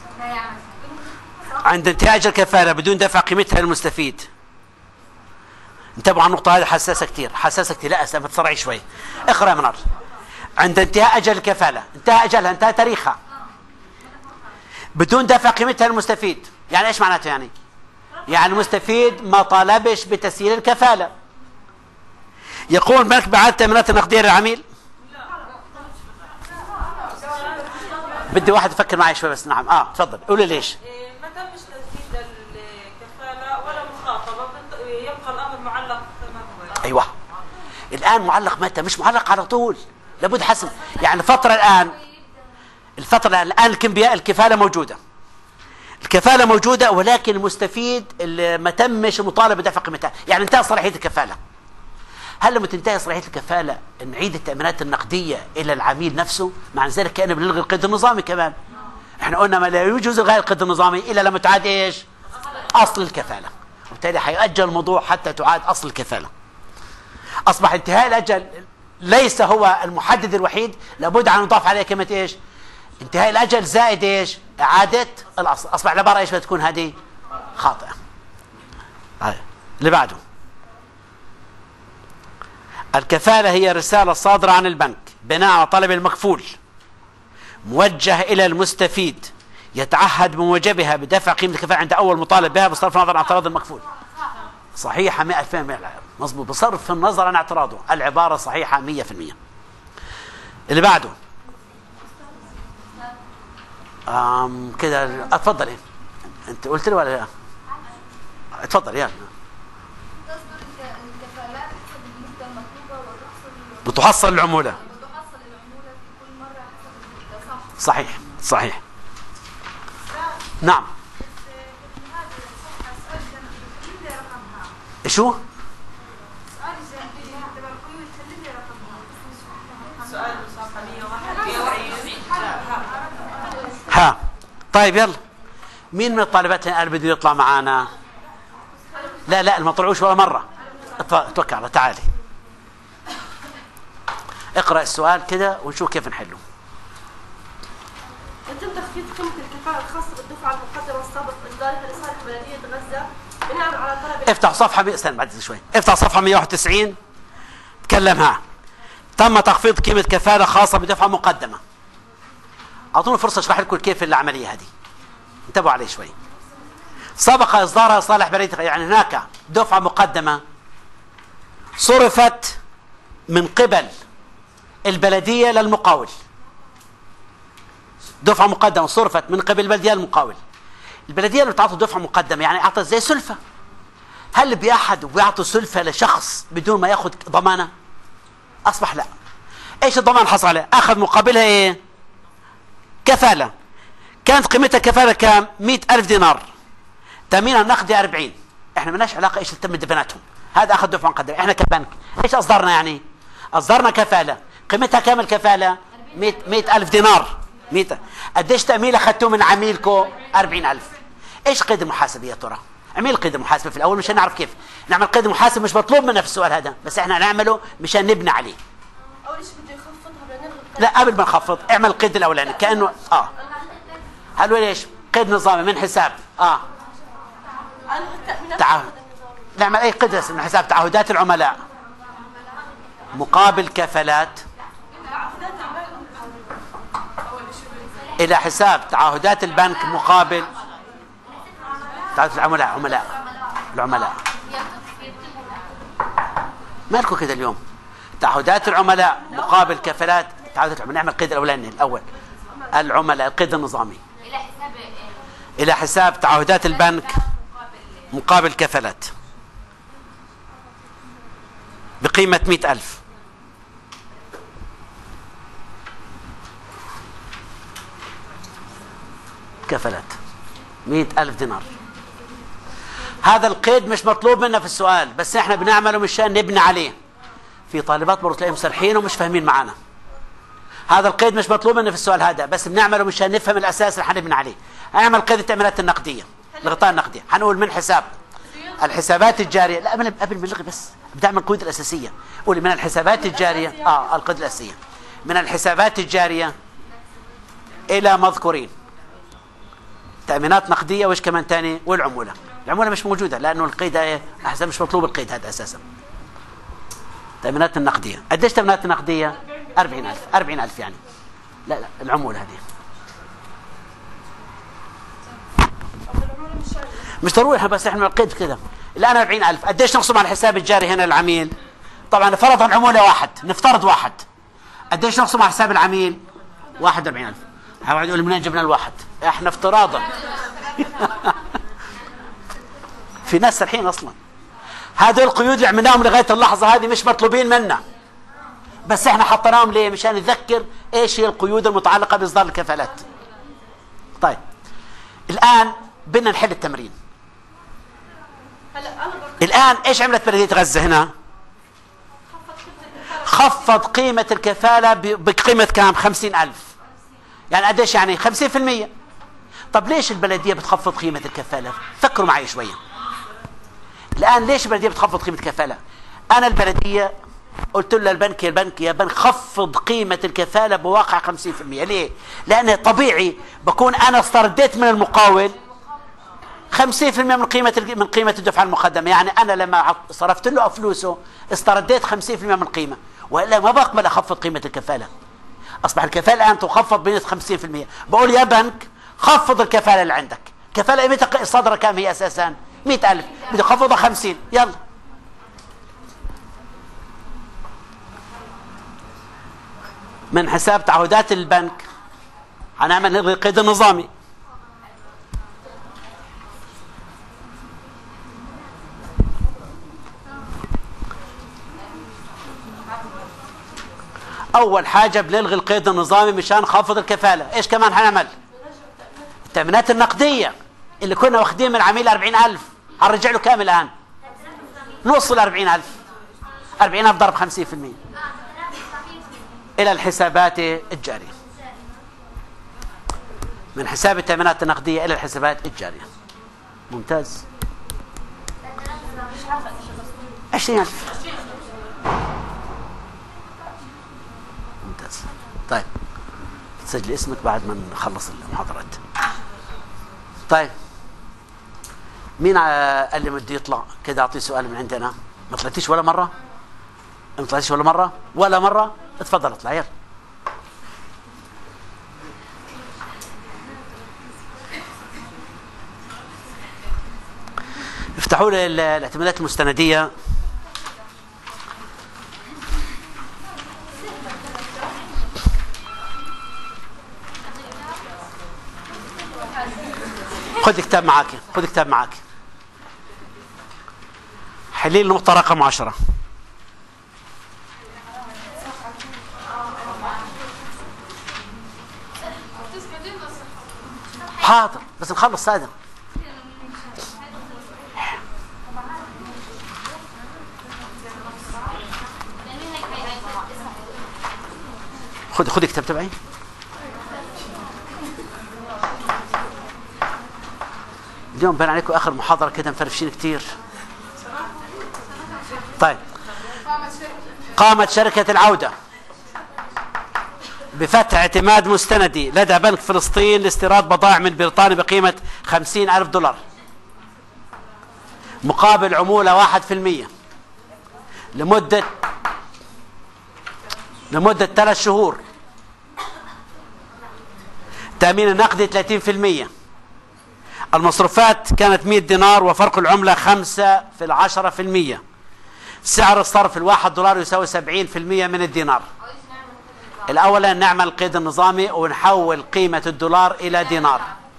عند انتهاء اجل الكفاله بدون دفع قيمتها للمستفيد. انتبهوا على النقطه هذه، حساسه كثير، حساسه كثير. لا اسف تسرعي شوي. اقرا يا منار. عند انتهاء اجل الكفاله، انتهى اجلها، انتهى تاريخها، بدون دفع قيمتها للمستفيد. يعني ايش معناته؟ يعني يعني المستفيد ما طالبش بتسهيل الكفاله، يقوم البنك باعاده التامينات النقديه للعميل. بدي واحد يفكر معي شوي بس. نعم اه تفضل قولي ليش. ما تمش تسديد الكفاله ولا مخاطبه، يبقى الامر معلق كما هو. ايوه الان معلق متى؟ مش معلق على طول، لابد حسم. يعني فتره الان، الفتره الان الكمبياء الكفاله موجوده، الكفاله موجوده، ولكن المستفيد اللي ما تمش المطالبه بدفع قيمتها، يعني انتهى صلاحيه الكفاله. هل لما تنتهي صلاحيه الكفاله نعيد التامينات النقديه الى العميل نفسه؟ مع ذلك كان بنلغي القيد النظامي كمان. احنا قلنا ما لا يجوز الغاء القيد النظامي الا لما تعاد ايش؟ اصل الكفاله. وبالتالي حيؤجل الموضوع حتى تعاد اصل الكفاله. اصبح انتهاء الاجل ليس هو المحدد الوحيد، لابد ان نضاف عليه كلمه ايش؟ انتهاء الاجل زائد ايش؟ اعاده الاصل. اصبح العباره ايش بتكون هذه؟ خاطئه. هاي اللي بعده. الكفاله هي رساله صادره عن البنك بناء على طلب المكفول موجه الى المستفيد، يتعهد بموجبها بدفع قيمه الكفاله عند اول مطالب بها بصرف النظر عن اعتراض المكفول. صحيحه مئة بالمئة مظبوط، بصرف النظر عن اعتراضه، العباره صحيحه مئة بالمئة. اللي بعده. امم كده اتفضلي. انت قلت لي ولا لا؟ اتفضل يلا. تصدر الكفالات بتحصل العمولة. بتحصل العمولة في كل مرة حسب الصح. صحيح صحيح. نعم. شو؟ ها طيب يلا، مين من الطالبات الآن بده يطلع معانا؟ لا لا ما طلعوش ولا مرة. اتوكل على تعالي اقرأ السؤال كده ونشوف كيف نحله. يتم تخفيض قيمة الكفاءة الخاصة بالدفعة المقدمة السابق إصدارها لصالح بلدية غزة بناء على طلب. افتح صفحة مئة استنى بعد شوي، افتح صفحة مئة وواحد وتسعين تكلمها. تم تخفيض قيمة كفالة خاصة بدفعة مقدمة. أعطونا فرصة أشرح لكم كيف العملية هذه، انتبهوا عليه شوي. سبق إصدارها لصالح بلدية، يعني هناك دفعة مقدمة صرفت من قبل البلدية للمقاول. دفعة مقدمة صرفت من قبل البلدية للمقاول. البلدية اللي بتعطي دفعة مقدمة يعني أعطت زي سلفة. هل بأحد بيعطوا سلفة لشخص بدون ما يأخذ ضمانة؟ أصبح لا. إيش الضمان حصل عليه؟ أخذ مقابلها إيه؟ كفالة. كانت قيمتها كفالة كام؟ مئة ألف دينار. تأمينها النقدي أربعين. إحنا مالناش علاقة إيش اللي تم بيناتهم. هذا أخذ دفعة مقدمة. إحنا كبنك إيش أصدرنا يعني؟ أصدرنا كفالة قيمتها كام الكفالة؟ مئة ألف دينار. مئة. قديش تأمين أخذتوه من عميلكم؟ أربعين ألف. إيش قيد المحاسبة يا ترى؟ عميل قيد المحاسبة في الأول مشان نعرف كيف نعمل قيد المحاسبة. مش مطلوب منا في السؤال هذا، بس إحنا نعمله مشان نبني عليه. أول شيء بده يخفضها بدنا نلغي. لا قبل ما نخفض اعمل القيد الأولاني كأنه آه هلو ليش؟ قيد نظامي من حساب آه تعهد. نعمل أي قيد من حساب تعهدات العملاء مقابل كفالات إلى حساب تعهدات البنك مقابل تعهدات العملاء. عملاء العملاء مالكم كده اليوم؟ تعهدات العملاء مقابل كفالات تعهدات العملاء. نعمل القيد الأولاني الأول العملاء القيد النظامي إلى حساب إلى حساب تعهدات البنك مقابل كفالات بقيمة مئة ألف. كفالات مئة ألف دينار. هذا القيد مش مطلوب منا في السؤال، بس احنا بنعمله مشان نبني عليه. في طالبات برضو تلاقيهم سرحين ومش فاهمين معانا. هذا القيد مش مطلوب منا في السؤال هذا، بس بنعمله مشان نفهم الأساس اللي حنبني عليه. هنعمل قيد التأمينات النقدية الغطاء النقدي. حنقول من حساب الحسابات الجارية. لا قبل قبل ما نلغي بس بتعمل القيود الأساسية. قولي من الحسابات الجارية اه القيود الأساسية من الحسابات الجارية إلى مذكورين تأمينات نقدية. وإيش كمان تاني؟ والعمولة. العمولة مش موجودة لأنه القيد أحسن مش مطلوب القيد هذا أساسا. تأمينات النقدية قديش تأمينات النقدية؟ أربعين ألف. أربعين ألف يعني لا لا العمولة هذه مش ضروري. احنا بس احنا القيد كذا الآن أربعين ألف. قديش نقسم على الحساب الجاري هنا العميل؟ طبعا فرضا عمولة واحد، نفترض واحد. قديش نقسم على حساب العميل؟ واحد وأربعين ألف. هواحد يقول منين جبنا الواحد؟ احنا افتراضا في ناس سرحين اصلا. هذول القيود اللي عملناهم لغايه اللحظه هذه مش مطلوبين منا، بس احنا حطيناهم ليه؟ مشان نذكر ايش هي القيود المتعلقه باصدار الكفالات. طيب الان بدنا نحل التمرين. الان ايش عملت بلديه غزه هنا؟ خفض قيمه الكفاله بقيمه كام؟ خمسين ألف. يعني قديش يعني؟ خمسين بالمئة. طب ليش البلديه بتخفض قيمه الكفاله؟ فكروا معي شويه. الآن ليش البلدية بتخفض قيمة الكفالة؟ أنا البلدية قلت له البنك يا البنك يا بنك خفض قيمة الكفالة بواقع خمسين بالمئة. ليه؟ لأن طبيعي بكون أنا استرديت من المقاول خمسين بالمئة من قيمة من قيمة الدفعة المقدمة. يعني أنا لما صرفت له فلوسه استرديت خمسين بالمئة من القيمة، وإلا ما بقبل أخفض قيمة الكفالة. أصبح الكفالة الآن تخفض بنسبة خمسين بالمئة. بقول يا بنك خفض الكفالة اللي عندك. كفالة قيمتها صادرة كام هي أساساً؟ مئة ألف. بدي خفضها خمسين. يلا من حساب تعهدات البنك هنعمل نلغي القيد النظامي. أول حاجة بنلغي القيد النظامي مشان نخفض الكفالة. إيش كمان هنعمل؟ التأمينات النقدية اللي كنا واخدين من العميل أربعين ألف هنرجع له كامل الآن، نوصل أربعين ألف، أربعين ألف ضرب خمسين بالمئة إلى الحسابات الجارية، من حساب التأمينات النقدية إلى الحسابات الجارية. ممتاز. عشرين ألف. ممتاز. طيب تسجل اسمك بعد ما نخلص المحاضرات. طيب مين قال لي بدي يطلع كده؟ أعطيه سؤال من عندنا. ما طلعتيش ولا مرة؟ ما طلعتيش ولا مرة؟ ولا مرة؟ اتفضل اطلع يلا. افتحوا لي الاعتمادات المستندية. خذ كتاب معاك، خذ كتاب معاك. حليل النقطة رقم عشرة. حاضر بس نخلص سادة. خذ خذ كتاب تبعي. اليوم بان عليكم اخر محاضره كده مفرفشين كتير. طيب قامت شركه العوده بفتح اعتماد مستندي لدى بنك فلسطين لاستيراد بضائع من بريطانيا بقيمه خمسين ألف دولار مقابل عموله واحد في المئة لمده لمده ثلاث شهور. تأمين النقدي ثلاثين بالمئة. المصروفات كانت مئة دينار وفرق العملة خمسة في العشرة في المئة. سعر الصرف الواحد دولار يساوي سبعين بالمئة من الدينار. الأول نعمل القيد النظامي ونحول قيمة الدولار إلى دينار.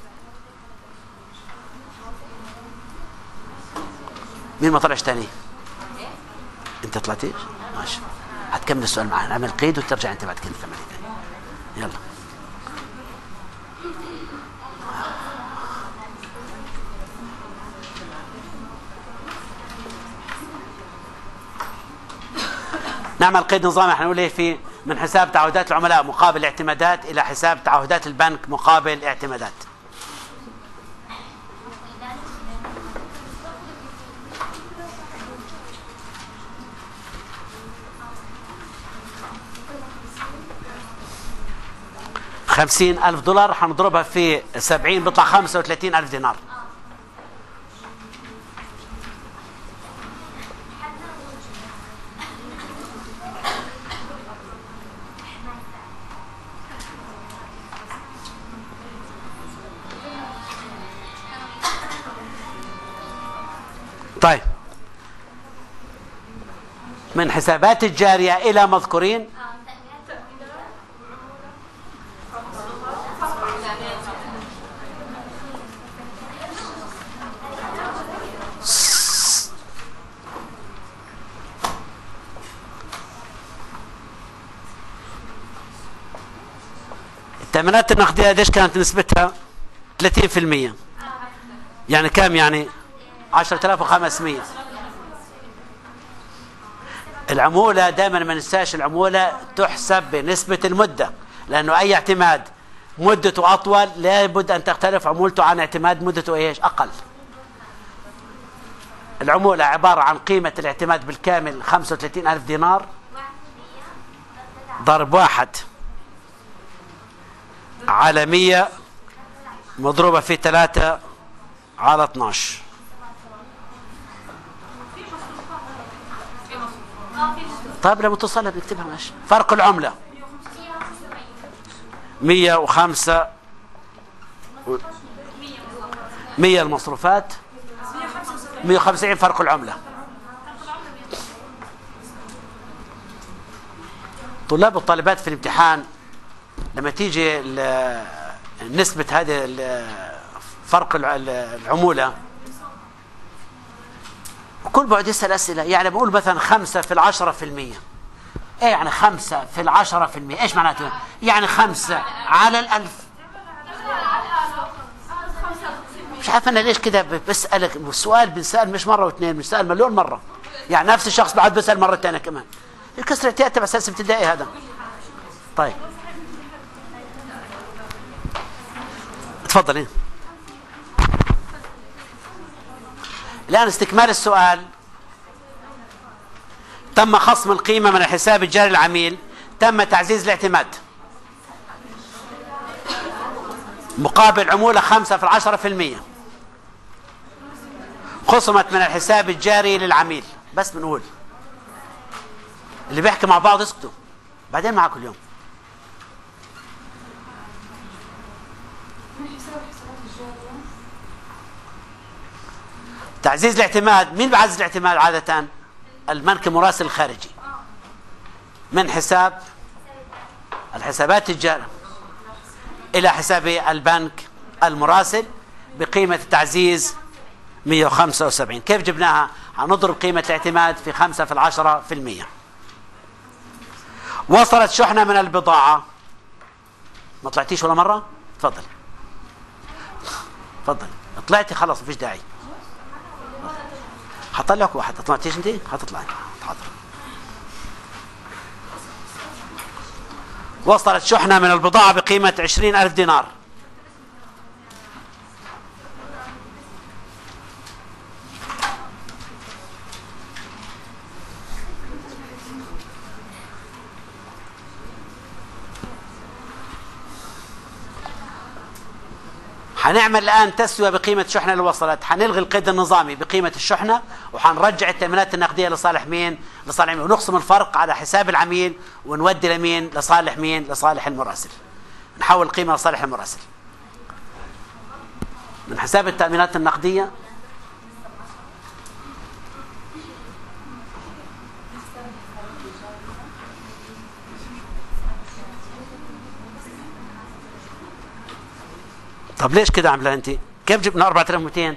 مين ما طلعش تاني؟ انت طلعتيش؟ ماشي. هتكمل السؤال معانا. نعمل قيد وترجع انت بعد كده تكمل تاني. يلا. نعمل قيد نظامي. احنا نقول ايه فيه؟ من حساب تعهدات العملاء مقابل اعتمادات الى حساب تعهدات البنك مقابل اعتمادات. خمسين ألف دولار حنضربها في سبعين بيطلع خمسة وثلاثين ألف دينار. طيب من حسابات الجارية إلى مذكورين التأمينات النقدية قديش كانت نسبتها؟ ثلاثين بالمئة. يعني كم يعني؟ عشرة آلاف وخمسمئة. العمولة دائما ما ننساش، العمولة تحسب بنسبة المدة، لأنه أي اعتماد مدته أطول لابد أن تختلف عمولته عن اعتماد مدته إيش؟ أقل. العمولة عبارة عن قيمة الاعتماد بالكامل خمسة وثلاثين ألف دينار ضرب واحد على مية مضروبة في ثلاثة على اثناشر. طيب لما توصلها بنكتبها ماشي. فرق العملة مية وخمسة، مية المصروفات، مية وخمسين فرق العملة. طلاب والطالبات في الامتحان لما تيجي نسبة هذه فرق العمولة كل بعد يسأل أسئلة. يعني بقول مثلا خمسة في العشرة في المية ايه يعني خمسة في العشرة في المية؟ ايش معناته؟ يعني خمسة على الألف. مش عارف انا ليش كده بسألك السؤال، بنسأل مش مرة واثنين، بنسأل مليون مرة. يعني نفس الشخص بعد بسأل مرة ثانية كمان. الكسر الاعتيادي تبع اساس ابتدائي هذا. طيب تفضلي. الآن استكمال السؤال. تم خصم القيمة من الحساب الجاري العميل، تم تعزيز الاعتماد مقابل عمولة خمسة في العشرة في المية، خصمت من الحساب الجاري للعميل. بس بنقول اللي بيحكي مع بعض اسكتوا، بعدين معكم اليوم. تعزيز الاعتماد، مين بعزز الاعتماد عادة؟ البنك المراسل الخارجي من حساب الحسابات الجارية إلى حساب البنك المراسل بقيمة التعزيز مئة وخمسة وسبعين. كيف جبناها؟ هنضرب قيمة الاعتماد في خمسة في العشرة في المية. وصلت شحنة من البضاعة. ما طلعتيش ولا مرة؟ تفضل تفضل. طلعتي خلاص مفيش داعي. هطلعك واحد. طلعتيش انت؟ هتطلعي. حاضر. وصلت شحنة من البضاعة بقيمة عشرين ألف دينار. هنعمل الآن تسوية بقيمة الشحنة اللي وصلت. هنلغي القيد النظامي بقيمة الشحنة، وهنرجع التأمينات النقدية لصالح مين؟ لصالح مين؟ ونقسم الفرق على حساب العميل ونودي لمين؟ لصالح مين؟ لصالح المراسل. نحول القيمة لصالح المراسل من حساب التأمينات النقدية طب ليش كده عامله انت؟ كيف جبنا أربعة آلاف ومئتين؟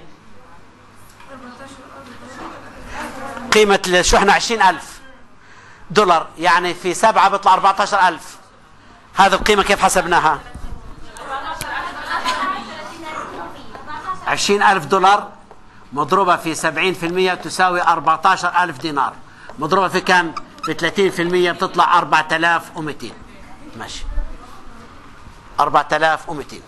قيمة الشحنة عشرين ألف دولار، يعني في سبعة بيطلع أربعة عشر ألف. هذا القيمة كيف حسبناها؟ عشرين ألف دولار مضروبة في سبعين في المية تساوي أربعة عشر ألف دينار، مضروبة في كم؟ في ثلاثين في المية بتطلع أربعة آلاف ومئتين. ماشي، أربعة آلاف ومئتين.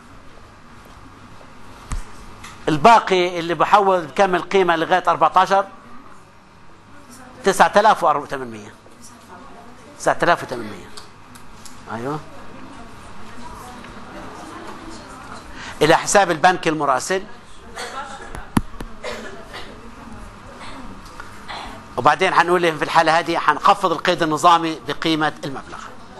الباقي اللي بحول بكمل قيمة لغاية أربعة عشر تسعة آلاف وثمانمئة. تسعة آلاف وثمانمئة. أيوه، إلى حساب البنك المراسل، وبعدين حنقول لهم في الحالة هذه حنخفض القيد النظامي بقيمة المبلغ.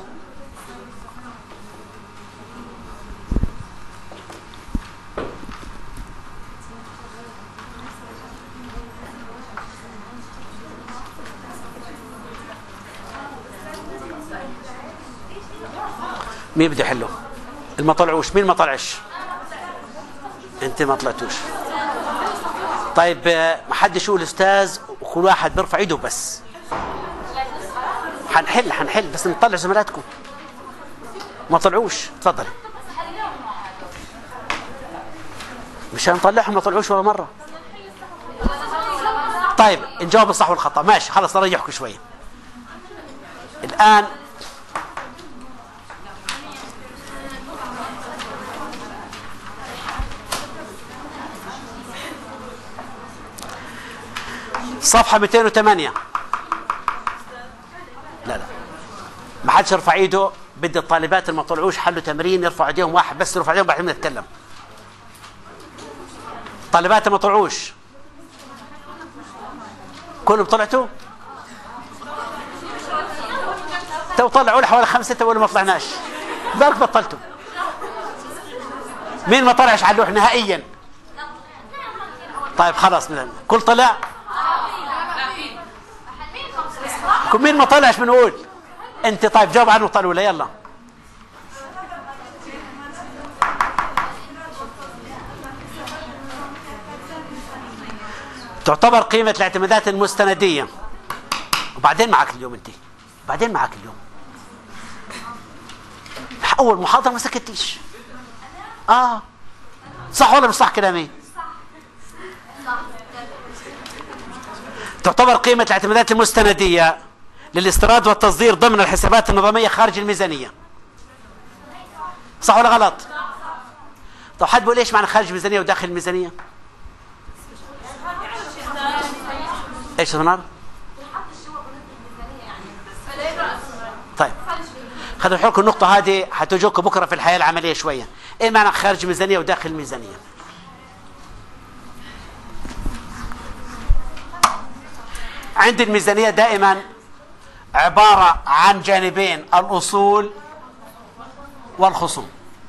مين بده يحله؟ اللي ما طلعوش. مين ما طلعش؟ انت ما طلعتوش. طيب ما حدش يقول استاذ، وكل واحد بيرفع ايده بس. حنحل حنحل بس نطلع زملاتكم ما طلعوش. تفضل. مش هنطلعهم ما طلعوش ولا مره. طيب نجاوب الصح والخطا. ماشي خلص نريحكم شويه. الان صفحة مئتين وثمانية. لا لا ما حدش يرفع ايده. بدي الطالبات اللي ما طلعوش حلوا تمرين يرفعوا ايديهم، واحد بس يرفع ايديهم بعدين نتكلم. طالبات ما طلعوش كلهم طلعتوا؟ تو طلعوا لي حوالي خمسة ستة ولا ما طلعناش. ذلك بطلتوا. مين ما طلعش على اللوح نهائيا؟ طيب خلاص من كل طلع. مين ما طلعش بنقول انت. طيب جاوب على النقطة الأولى يلا. تعتبر قيمة الاعتمادات المستندية، وبعدين معك اليوم انت بعدين معك اليوم. اول محاضره ما سكتيش. اه صح ولا مش صح كلامي؟ تعتبر قيمه الاعتمادات المستنديه للاستيراد والتصدير ضمن الحسابات النظاميه خارج الميزانيه. صح ولا غلط؟ طب حد بيقول ايش معنى خارج الميزانيه وداخل الميزانيه؟ ايش صنار؟ طيب خلينا نحكي النقطة هذه حتوجوك بكرة في الحياة العملية شوية. ايه معنى خارج الميزانية وداخل الميزانية؟ عند الميزانية دائما عبارة عن جانبين، الأصول والخصوم.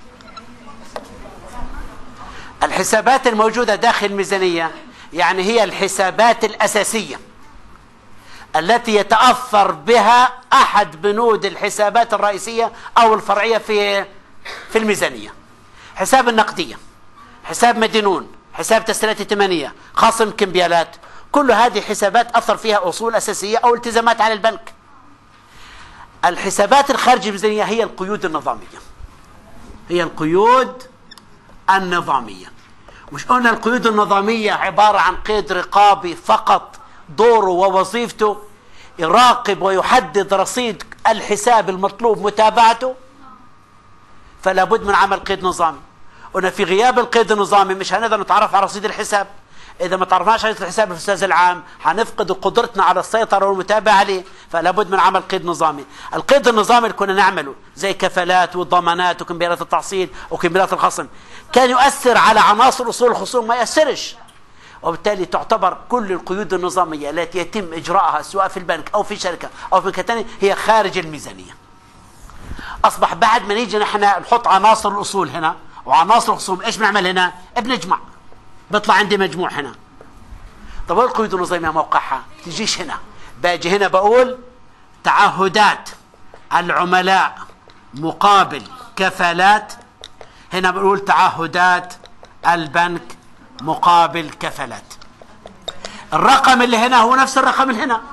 الحسابات الموجودة داخل الميزانية يعني هي الحسابات الأساسية التي يتأثر بها أحد بنود الحسابات الرئيسية أو الفرعية في في الميزانية. حساب النقدية، حساب مدينون، حساب تسليات ائتمانية، خصم كمبيالات، كل هذه حسابات أثر فيها أصول أساسية أو التزامات على البنك. الحسابات الخارج الميزانية هي القيود النظامية، هي القيود النظامية. مش قلنا القيود النظامية عبارة عن قيد رقابي فقط دوره ووظيفته يراقب ويحدد رصيد الحساب المطلوب متابعته؟ فلا بد من عمل قيد نظامي. قلنا في غياب القيد النظامي مش هنقدر نتعرف على رصيد الحساب. إذا ما تعرفناش على رصيد الحساب في الأستاذ العام هنفقد قدرتنا على السيطرة والمتابعة عليه، فلا بد من عمل قيد نظامي. القيد النظامي اللي كنا نعمله زي كفالات والضمانات وكمبيالات التحصيل وكمبيالات الخصم كان يؤثر على عناصر أصول الخصوم ما يأثرش، وبالتالي تعتبر كل القيود النظامية التي يتم إجراءها سواء في البنك أو في شركة أو في مكان ثاني هي خارج الميزانية. أصبح بعد ما نيجي نحن نحط عناصر الأصول هنا وعناصر الخصوم، إيش بنعمل هنا؟ بنجمع، بيطلع عندي مجموع هنا. طب القيود النظامية موقعها تجيش هنا، باجي هنا بقول تعهدات العملاء مقابل كفالات، هنا بقول تعهدات البنك مقابل كفالات. الرقم اللي هنا هو نفس الرقم اللي هنا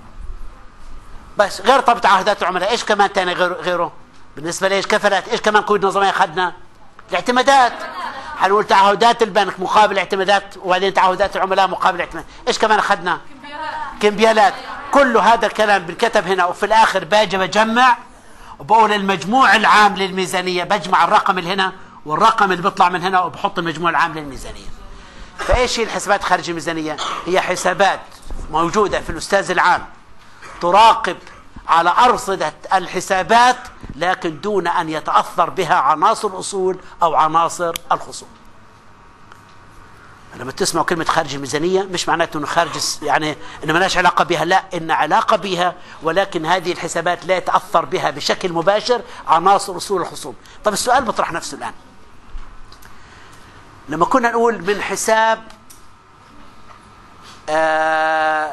بس غير. طب تعهدات العملاء ايش كمان تاني غير غيره؟ بالنسبه ليش كفالات ايش كمان قيود نظاميه اخذنا؟ الاعتمادات. حنقول تعهدات البنك مقابل اعتمادات، وبعدين تعهدات العملاء مقابل اعتمادات. ايش كمان اخذنا؟ كمبيالات. كل هذا الكلام بنكتب هنا، وفي الاخر باجي بجمع وبقول المجموع العام للميزانيه، بجمع الرقم اللي هنا والرقم اللي بيطلع من هنا وبحط المجموع العام للميزانيه. فايش هي الحسابات خارج الميزانيه؟ هي حسابات موجوده في الاستاذ العام تراقب على أرصدة الحسابات لكن دون أن يتأثر بها عناصر الأصول أو عناصر الخصوم. لما تسمعوا كلمة خارج الميزانية مش معناته أنه خارج يعني أنه ما لهاش علاقة بها، لا، إن علاقة بها، ولكن هذه الحسابات لا يتأثر بها بشكل مباشر عناصر أصول الخصوم. طب السؤال بطرح نفسه الآن، لما كنا نقول من حساب آه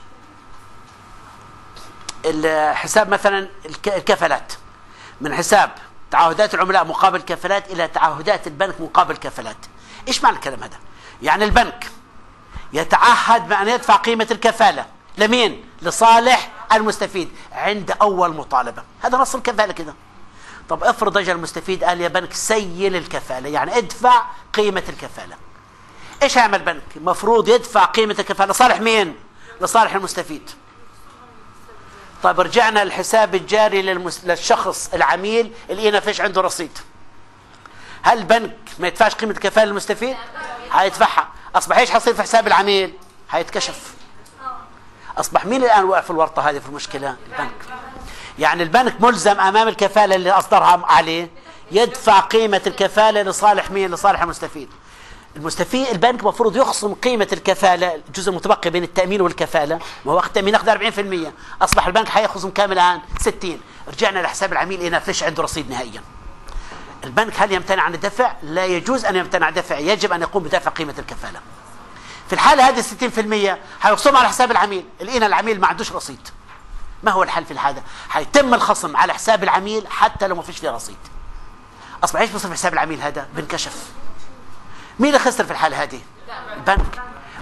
الحساب مثلا الكفالات، من حساب تعهدات العملاء مقابل كفالات إلى تعهدات البنك مقابل كفالات، إيش معنى الكلام هذا؟ يعني البنك يتعهد بأن يدفع قيمة الكفالة لمين؟ لصالح المستفيد عند أول مطالبة، هذا نص الكفالة كده. طب افرض اجى المستفيد قال يا بنك سيل الكفالة، يعني ادفع قيمة الكفالة. إيش هيعمل البنك؟ المفروض يدفع قيمة الكفالة لصالح مين؟ لصالح المستفيد. طيب رجعنا الحساب الجاري للمس... للشخص العميل اللي هنا فيش عنده رصيد، هل البنك ما يدفعش قيمة الكفالة للمستفيد؟ هيدفعها. أصبح إيش حصير في حساب العميل؟ هيتكشف. أصبح مين الآن واقع في الورطة هذه في المشكلة؟ البنك. يعني البنك ملزم أمام الكفالة اللي أصدرها عليه يدفع قيمة الكفالة لصالح مين؟ لصالح المستفيد. المستفيد البنك مفروض يخصم قيمة الكفالة، الجزء المتبقي بين التأمين والكفالة، ما هو التأمين أخذ أربعين بالمئة، أصبح البنك حيخصم كامل الآن ستين. رجعنا لحساب العميل هنا فيش عنده رصيد نهائيا. البنك هل يمتنع عن الدفع؟ لا يجوز أن يمتنع عن الدفع، يجب أن يقوم بدفع قيمة الكفالة. في الحالة هذه ستين بالمئة حيخصم على حساب العميل، لقينا العميل ما عندوش رصيد. ما هو الحل في الحالة؟ حيتم الخصم على حساب العميل حتى لو ما فيش فيه رصيد. أصبح إيش بيصير في حساب العميل هذا؟ بنكشف. مين اللي خسر في الحالة هذه؟ البنك.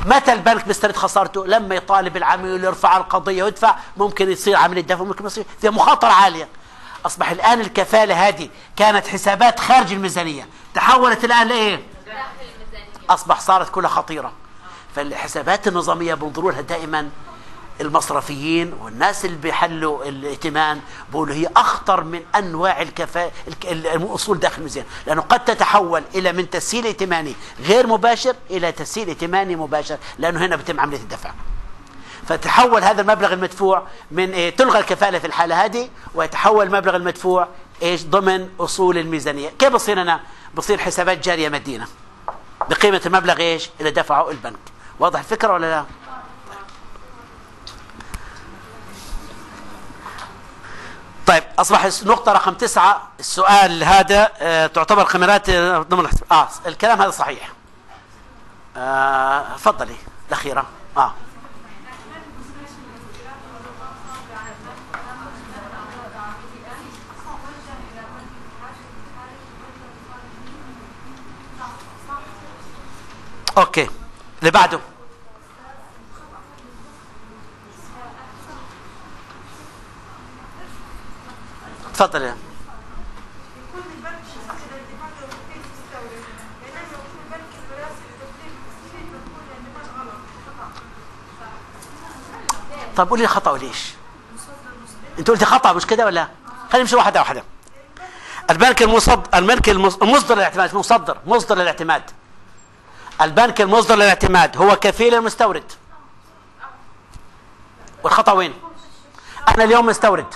متى البنك بيسترد خسارته؟ لما يطالب العميل يرفع القضيه ويدفع، ممكن يصير عمليه دفع، ممكن يصير في مخاطره عاليه. اصبح الان الكفاله هذه كانت حسابات خارج الميزانيه، تحولت الان لايه؟ اصبح صارت كلها خطيره. فالحسابات النظاميه بنظروا لها دائما المصرفيين والناس اللي بيحلوا الائتمان بيقولوا هي اخطر من انواع الكفاءه الاصول داخل الميزان، لانه قد تتحول الى من تسهيل ائتماني غير مباشر الى تسهيل ائتماني مباشر، لانه هنا بتم عمليه الدفع. فتحول هذا المبلغ المدفوع من إيه؟ تلغى الكفاله في الحاله هذه، ويتحول المبلغ المدفوع ايش؟ ضمن اصول الميزانيه. كيف بصير هنا؟ بصير حسابات جاريه مدينه بقيمه المبلغ ايش؟ اللي دفعه البنك. واضح الفكره ولا لا؟ طيب، أصبح نقطة رقم تسعة. السؤال هذا آه تعتبر خميرات ضمن الحساب. آه الكلام هذا صحيح. آه فضلي الأخيرة. آه أوكي، اللي بعده. تفضل يا طب قولي خطأ وليش؟ انت قلتي خطأ مش كده ولا؟ خلينا نمشي واحدة واحدة. البنك المصدر البنك المصدر للاعتماد، مصدر مصدر للاعتماد. البنك المصدر للاعتماد هو كفيل المستورد. والخطأ وين؟ انا اليوم مستورد،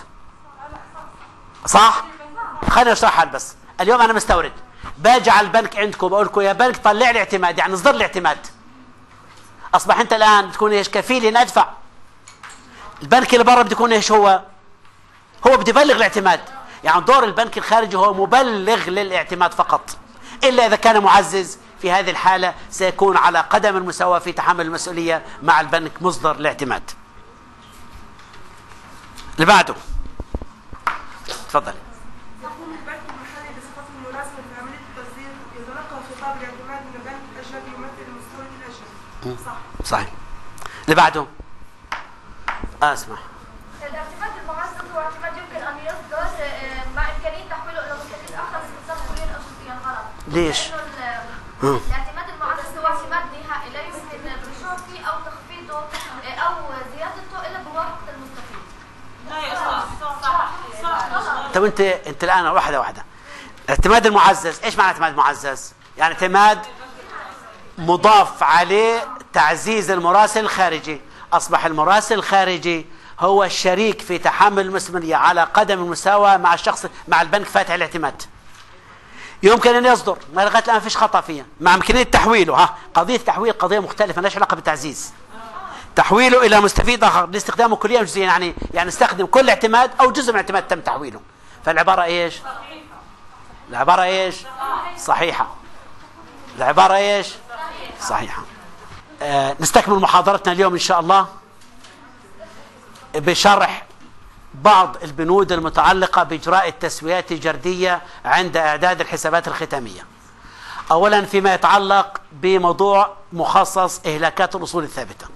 صح؟ خلينا نشرحها بس. اليوم انا مستورد، باجي على البنك عندكم بقول لكم يا بنك طلع لي اعتماد، يعني اصدر لي اعتماد. اصبح انت الان بتكون ايش؟ كفيل ان ادفع. البنك اللي برا بده يكون ايش هو؟ هو بده يبلغ الاعتماد، يعني دور البنك الخارجي هو مبلغ للاعتماد فقط، الا اذا كان معزز. في هذه الحالة سيكون على قدم المساواة في تحمل المسؤولية مع البنك مصدر الاعتماد. اللي بعده. تفضل. يقوم البنك المحلي بصفته الملازمة في عملية التصدير يتلقى خطاب الاعتماد من البنك الأجنبي يمثل المستورد الأجنبي. صح. صحيح. اللي بعده. اسمع. الاعتماد المعزز هو اعتماد يمكن ان يصدر مع امكانيه تحويله الى مستفيد اخر باستخدام كليا او جزئيا غلط. ليش؟ لانه الاعتماد المعزز هو اعتماد نهائي لا يمكن الرجوع فيه او تخفيضه او زيادته الا بموافقه المستفيد. لا يا صح صح صح. طب انت انت الان واحده واحده. الاعتماد المعزز، ايش معنى اعتماد معزز؟ يعني اعتماد مضاف عليه تعزيز المراسل الخارجي. اصبح المراسل الخارجي هو الشريك في تحمل المسؤولية على قدم المساواة مع الشخص مع البنك فاتح الاعتماد. يمكن ان يصدر، ما لغايه الان فيش خطا فيها، مع امكانيه تحويله. ها قضيه التحويل قضيه مختلفه، مالهاش علاقه بالتعزيز. تحويله الى مستفيد اخر لاستخدامه كليا جزئيا، يعني يعني استخدم كل اعتماد او جزء من الاعتماد تم تحويله. فالعباره ايش؟ العباره ايش؟ صحيحه. العباره ايش؟ صحيحه. آه نستكمل محاضرتنا اليوم ان شاء الله بشرح بعض البنود المتعلقة بإجراء التسويات الجردية عند إعداد الحسابات الختامية. أولا فيما يتعلق بموضوع مخصص إهلاكات الأصول الثابتة.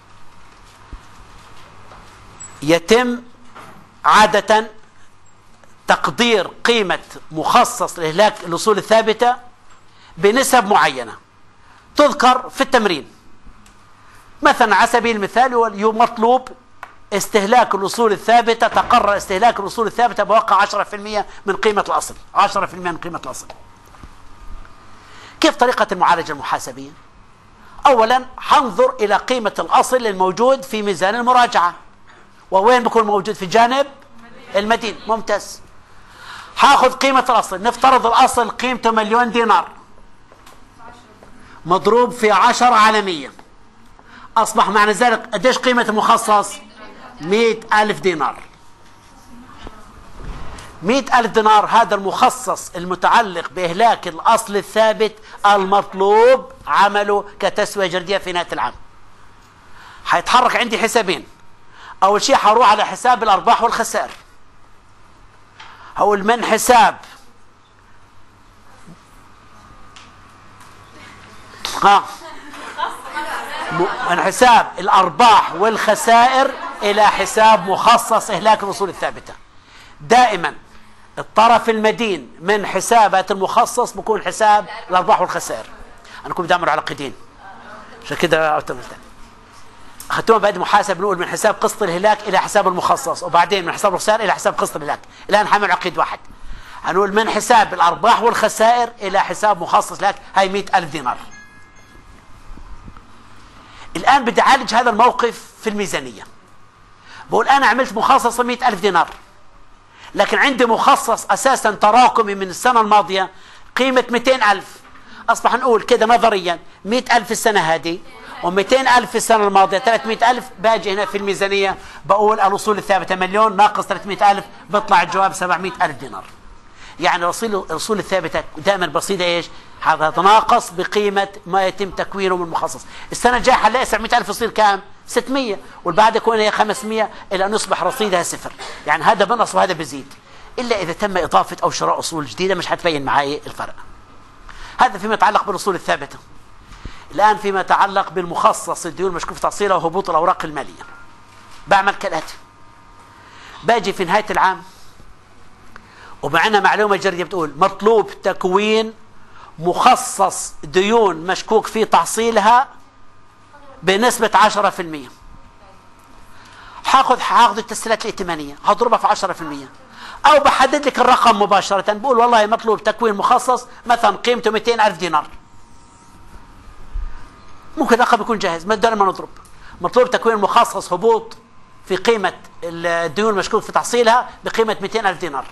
يتم عادة تقدير قيمة مخصص لإهلاك الأصول الثابتة بنسب معينة تذكر في التمرين. مثلا على سبيل المثال مطلوب استهلاك الأصول الثابتة، تقرر استهلاك الأصول الثابتة بوقع عشرة في المئة من قيمة الأصل، عشرة في المئة من قيمة الأصل. كيف طريقة المعالجة المحاسبية؟ أولا حنظر إلى قيمة الأصل الموجود في ميزان المراجعة. ووين بيكون موجود؟ في الجانب المدين. ممتاز. هاخذ قيمة الأصل، نفترض الأصل قيمته مليون دينار مضروب في عشرة على مية. أصبح معنى ذلك قديش قيمة المخصص؟ مئة ألف دينار. مئة ألف دينار هذا المخصص المتعلق بإهلاك الأصل الثابت المطلوب عمله كتسوية جردية في نهاية العام. حيتحرك عندي حسابين. أول شيء حروح على حساب الأرباح والخسائر. هقول من حساب ها من حساب الأرباح والخسائر إلى حساب مخصص إهلاك الأصول الثابتة. دائما الطرف المدين من حسابات المخصص بكون حساب الأرباح والخسائر. أنا كنت دامر على قيدين عشان كده أخذتهم بعد محاسب نقول من حساب قسط الهلاك إلى حساب المخصص، وبعدين من حساب الخسائر إلى حساب قسط الهلاك. الآن حمل عقيد واحد، هنقول من حساب الأرباح والخسائر إلى حساب مخصص لك، هاي مئة ألف دينار. الآن بدي أعالج هذا الموقف في الميزانية. بقول أنا عملت مخصصة مئة ألف دينار، لكن عندي مخصص أساسا تراكمي من السنة الماضية قيمة مئتين ألف. أصبح نقول كده نظريا مئة ألف السنة هذه ومئتين ألف السنة الماضية، ثلاثمئة ألف. باجي هنا في الميزانية بقول الأصول الثابتة مليون ناقص ثلاثمئة ألف، بيطلع الجواب سبعمئة ألف دينار. يعني الأصول الثابتة دائما بسيطة ايش؟ هذا تناقص بقيمة ما يتم تكوينه من مخصص. السنة الجاية حنلاقي سبعمئة ألف يصير كام؟ ستمئة، والبعد يكون هي خمسمئة إلى أن يصبح رصيدها صفر. يعني هذا بنقص وهذا بزيد، إلا إذا تم إضافة أو شراء أصول جديدة مش حتبين معي الفرق. هذا فيما يتعلق بالأصول الثابتة. الآن فيما يتعلق بالمخصص الديون المشكوك في تحصيلها وهبوط الأوراق المالية، بعمل كالآتي: باجي في نهاية العام ومعنا معلومة جريدة بتقول مطلوب تكوين مخصص ديون مشكوك في تحصيلها بنسبة عشرة في المئة. حاخذ حاخذ التسهيلات الائتمانية هضربها في عشرة في المئة، أو بحدد لك الرقم مباشرة، بقول والله مطلوب تكوين مخصص مثلا قيمته مئتين ألف دينار. ممكن الرقم يكون جاهز بدل ما نضرب. مطلوب تكوين مخصص هبوط في قيمة الديون المشكوك في تحصيلها بقيمة مئتين ألف دينار.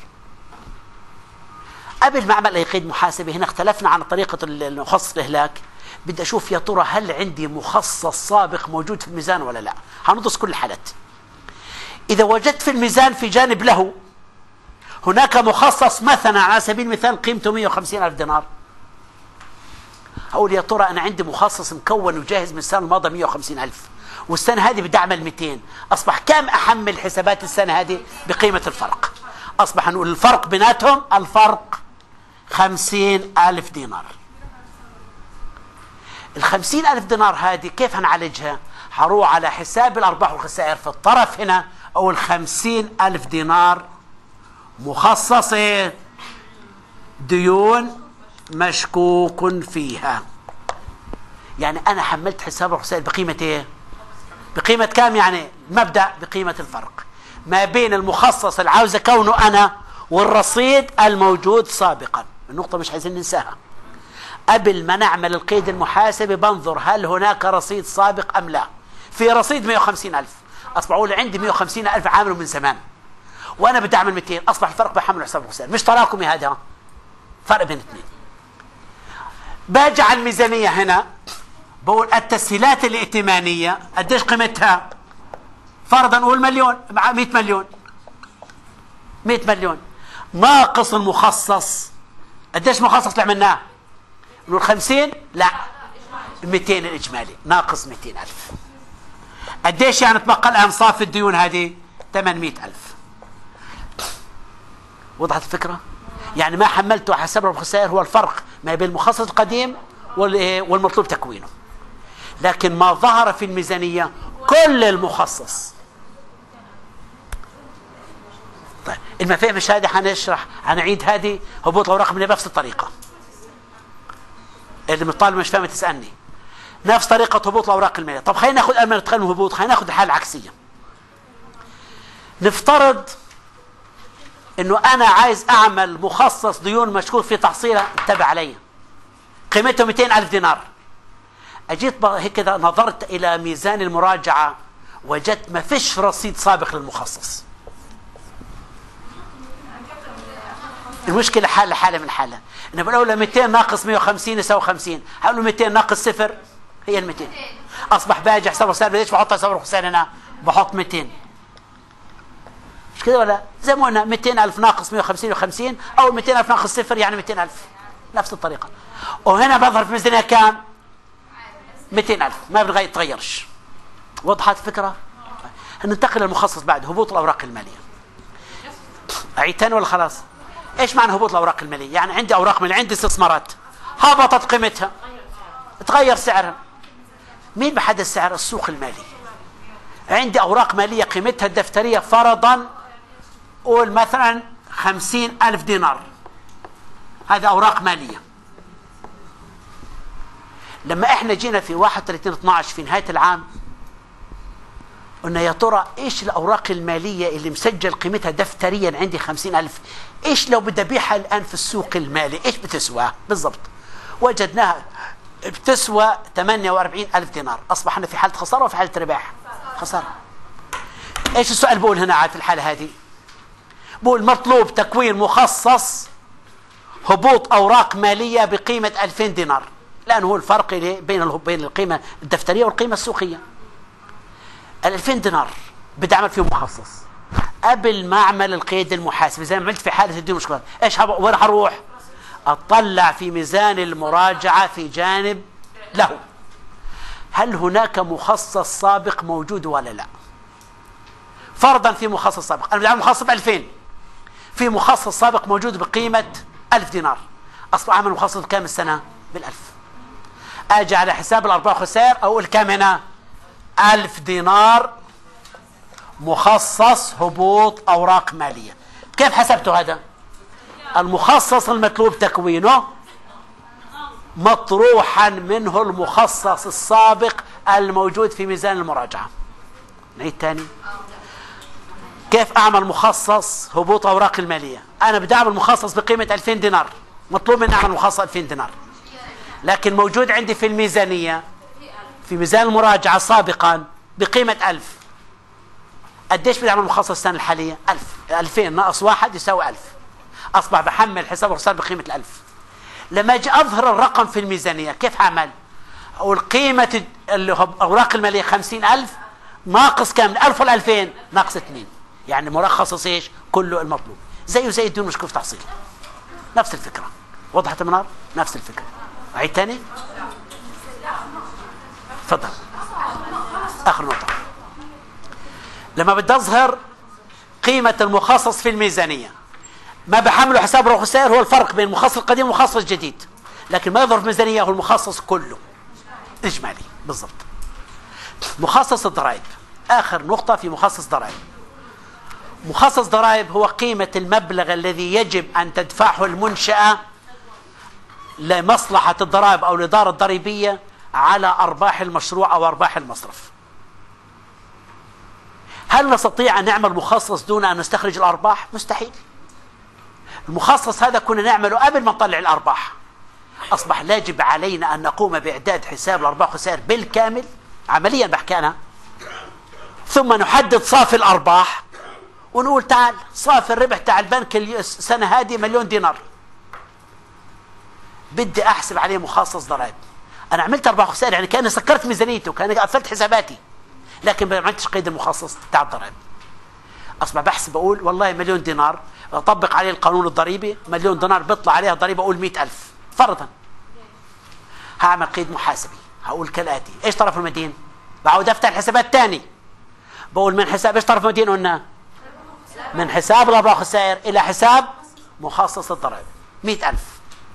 قبل ما اعمل اي قيد محاسبي هنا اختلفنا عن طريقه المخصص الاهلاك. بدي اشوف يا ترى هل عندي مخصص سابق موجود في الميزان ولا لا. هندرس كل الحالات. اذا وجدت في الميزان في جانب له هناك مخصص مثلا على سبيل المثال قيمته مئة وخمسين ألف دينار، اقول يا ترى انا عندي مخصص مكون وجاهز من السنه الماضيه مئة وخمسين ألف، والسنه هذه بدي اعمل مئتين. اصبح كم احمل حسابات السنه هذه بقيمه الفرق؟ اصبح نقول الفرق بيناتهم الفرق خمسين ألف دينار. الخمسين ألف دينار هذه كيف هنعالجها؟ هروح على حساب الأرباح والخسائر في الطرف هنا، أو الخمسين ألف دينار مخصصة ديون مشكوك فيها. يعني أنا حملت حساب الخسائر بقيمة إيه؟ بقيمة كام؟ يعني المبدأ بقيمة الفرق ما بين المخصص اللي عاوز كونه أنا والرصيد الموجود سابقا. النقطة مش عايزين ننساها. قبل ما نعمل القيد المحاسبي بنظر هل هناك رصيد سابق أم لا. في رصيد مئة وخمسين ألف، أصبح أقول عندي مئة وخمسين ألف عامله من زمان وأنا بدي أعمل مئتين، أصبح الفرق بحمل حساب الخسائر، مش تراكمي هذا، فرق بين اثنين. باجي على الميزانية هنا بقول التسهيلات الائتمانية قديش قيمتها؟ فرضا نقول مليون، مع مئة مليون، مئة مليون ناقص المخصص. قديش مخصص اللي عملناه؟ نقول خمسين؟ لا، مئتين الإجمالي ناقص مئتين ألف. قديش يعني تبقى الآن صافي الديون هذه؟ ثمانمئة ألف. وضحت الفكرة؟ يعني ما حملته على حساب الخسائر هو الفرق ما بين المخصص القديم والمطلوب تكوينه، لكن ما ظهر في الميزانية كل المخصص. طيب المفاهيم مش هذه، حنشرح حنعيد هذه هبوط الأوراق من بنفس الطريقة. اللي مطالب مش فاهم تسألني نفس طريقة هبوط الأوراق المالية. طب خلينا ناخذ قبل ما نتكلم هبوط، خلينا ناخذ الحالة العكسية. نفترض انه انا عايز اعمل مخصص ديون مشكوك في تحصيلها، انتبه علي، قيمته مئتين ألف دينار. اجيت هيك كذا نظرت الى ميزان المراجعة وجدت ما فيش رصيد سابق للمخصص. المشكلة حالة حالة من حالة. انا بقول له مئتين ناقص مئة وخمسين يساوي خمسين، هقول له مئتين ناقص صفر هي ال مئتين. اصبح باجي حساب الخسائر، ليش بحط حساب الخسائر هنا؟ بحط مئتين. مش كده ولا؟ زي ما قلنا مئتين ألف ناقص مئة وخمسين وخمسين، او مئتين ألف ناقص صفر يعني مئتين ألف، نفس الطريقة. وهنا بظهر في الميزانية كام؟ مئتين ألف، ما بنغير يتغيرش. وضحت الفكرة؟ ننتقل للمخصص بعد هبوط الأوراق المالية. أعيد تاني ولا خلاص؟ ايش معنى هبوط الأوراق المالية؟ يعني عندي أوراق مالية، عندي استثمارات هبطت قيمتها، تغير سعرها. مين بحدد السعر؟ السوق المالي. عندي أوراق مالية قيمتها الدفترية فرضا قول مثلا خمسين ألف دينار، هذا أوراق مالية. لما احنا جينا في واحد وثلاثين اثنا عشر في نهاية العام قلنا يا ترى ايش الأوراق المالية اللي مسجل قيمتها دفتريا عندي خمسين ألف، ايش لو بدي ابيعها الآن في السوق المالي ايش بتسوى بالضبط؟ وجدناها بتسوى ثمانية وأربعين ألف دينار. أصبحنا في حالة خسارة وفي حالة ربح؟ خسارة. ايش السؤال بقول هنا عاد في الحالة هذه؟ بقول مطلوب تكوين مخصص هبوط أوراق مالية بقيمة ألفين دينار، لأنه هو الفرق بين بين القيمة الدفترية والقيمة السوقية. الألفين دينار بدي أعمل فيه مخصص قبل ما أعمل القيد المحاسبي زي ما عملت في حالة الدين مشكلة. إيش وين هروح؟ أطلع في ميزان المراجعة في جانب له هل هناك مخصص سابق موجود ولا لا. فرضا في مخصص سابق، أنا بدي أعمل مخصص بألفين، في مخصص سابق موجود بقيمة ألف دينار، أصبح أعمل مخصص بكام السنة؟ بالألف. أجي على حساب الأرباح والخسائر أقول كم هنا؟ ألف دينار مخصص هبوط أوراق مالية. كيف حسبته هذا؟ المخصص المطلوب تكوينه مطروحا منه المخصص السابق الموجود في ميزان المراجعة. نعيد تاني. كيف أعمل مخصص هبوط أوراق المالية؟ أنا بدي أعمل مخصص بقيمة ألفين دينار، مطلوب مني أعمل مخصص ألفين دينار، لكن موجود عندي في الميزانية في ميزان المراجعة سابقا بقيمة ألف. قديش بدي أعمل مخصص السنة الحالية؟ ألف. ألفين ناقص واحد يساوي ألف. أصبح بحمل حساب الخسارة بقيمة الألف. لما أجي أظهر الرقم في الميزانية كيف هعمل؟ أقول قيمة الأوراق المالية خمسين ألف ناقص كم؟ ألف ولا ألفين؟ ناقص اثنين. يعني مرخص إيش؟ كله المطلوب. زيه زي الدين مشكوف تحصيل. نفس الفكرة. وضحت يا منار؟ نفس الفكرة. أعيد تاني؟ تفضل. آخر نقطة. لما بدي أظهر قيمة المخصص في الميزانية ما بحمله حساب الأرباح والخسائر، هو الفرق بين المخصص القديم والمخصص الجديد، لكن ما يظهر في الميزانية هو المخصص كله إجمالي بالضبط. مخصص الضرائب آخر نقطة في مخصص ضرائب. مخصص ضرائب هو قيمة المبلغ الذي يجب أن تدفعه المنشأة لمصلحة الضرائب أو الإدارة الضريبية على أرباح المشروع أو أرباح المصرف. هل نستطيع أن نعمل مخصص دون أن نستخرج الأرباح؟ مستحيل. المخصص هذا كنا نعمله قبل ما نطلع الأرباح. أصبح يجب علينا أن نقوم بإعداد حساب الأرباح والخسائر بالكامل عمليا بحكي أنا، ثم نحدد صافي الأرباح ونقول تعال صافي الربح تاع البنك السنة هذه مليون دينار، بدي أحسب عليه مخصص ضرائب. أنا عملت أرباح وخسائر يعني كأني سكرت ميزانيته، كأني قفلت حساباتي، لكن ما عملتش قيد المخصص تاع الضرائب. أصبح بحسب أقول والله مليون دينار أطبق عليه القانون الضريبي، مليون دينار بيطلع عليها ضريبة أقول مئة ألف فرضا. هعمل قيد محاسبي هقول كالآتي: إيش طرف المدين؟ بعود أفتح الحسابات تاني بقول من حساب إيش طرف المدين؟ قلنا من حساب الأرباح والخسائر إلى حساب مخصص الضرائب مئة ألف.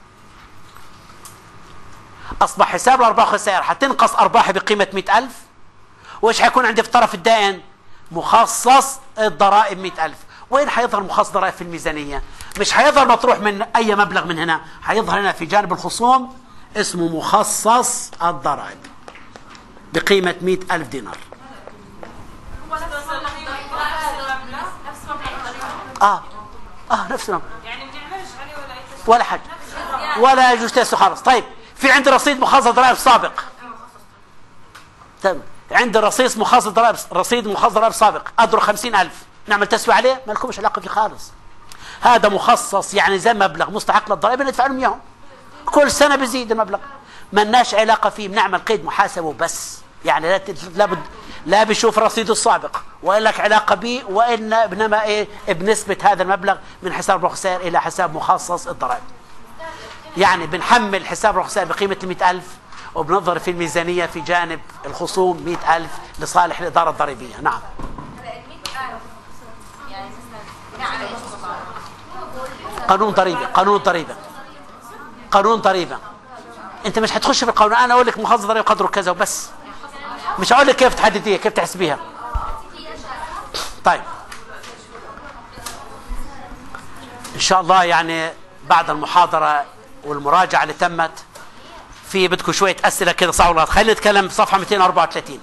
أصبح حساب الأرباح والخسائر حتنقص أرباحي بقيمة مئة ألف، وإيش حيكون عندي في طرف الدائن؟ مخصص الضرائب مئة ألف. وين حيظهر مخصص ضرائب في الميزانية؟ مش حيظهر مطروح من أي مبلغ من هنا، حيظهر هنا في جانب الخصوم اسمه مخصص الضرائب بقيمة مئة ألف دينار. آه آه نفس الأمر. يعني ما بنعملش عليه ولا أي تسويق ولا حاجة ولا يجوز تأسيسه خالص. طيب في عندي رصيد مخصص ضرائب سابق. تمام. عندي رصيد مخصص ضرائب رصيد مخصص ضرائب سابق أدرى خمسين ألف، نعمل تسوية عليه؟ ما لكمش علاقة فيه خالص. هذا مخصص يعني زي مبلغ مستحق للضرائب ندفع لهم إياهم، كل سنة بزيد المبلغ، ما لناش علاقة فيه، بنعمل قيد محاسبة وبس. يعني لا لابد لا بيشوف رصيده السابق وإلا لك علاقة به، وإن إنما إيه بنسبة هذا المبلغ من حساب الخسائر إلى حساب مخصص الضرائب. يعني بنحمل حساب الخسائر بقيمة مئة ألف وبنظر في الميزانية في جانب الخصوم مئة ألف لصالح الإدارة الضريبية. نعم. قانون ضريبة قانون ضريبة قانون ضريبة. أنت مش هتخش في القانون، أنا أقول لك مخصص ضريبة قدره كذا وبس. مش هقول لك كيف تحدديها، كيف تحسبيها. طيب ان شاء الله يعني بعد المحاضرة والمراجعة اللي تمت في بدكم شوية أسئلة كده صعبة. خلينا نتكلم بصفحة مئتين وأربعة وثلاثين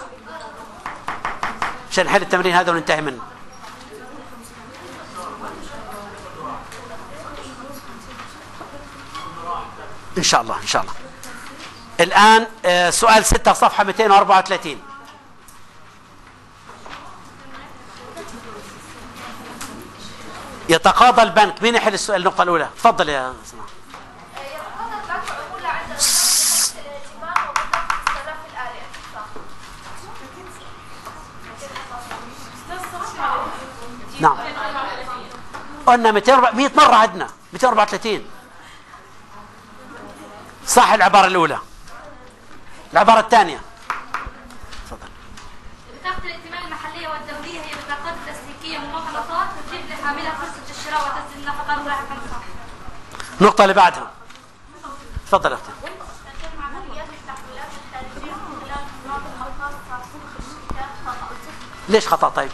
عشان نحل التمرين هذا وننتهي منه. إن شاء الله إن شاء الله. الآن آه سؤال ستة صفحة مئتين وأربعة وثلاثين. يتقاضى البنك، مين يحل السؤال النقطة الأولى؟ تفضل يا سماح. يتقاضى البنك عمولة عند الائتمان وبالضبط الصرف الآلي. صح. نعم. قلنا مئتين مئة مرة عندنا مئتين وأربعة وثلاثين. صح العبارة الأولى. العبارة الثانية. تفضل. بطاقة الائتمان المحلية والدولية هي بطاقات تسليكية ممغنطات تتيح لحاملها فرصة الشراء وتسديد النفقات لاحقا. النقطة اللي بعدها. تفضل أختي. ليش خطأ طيب؟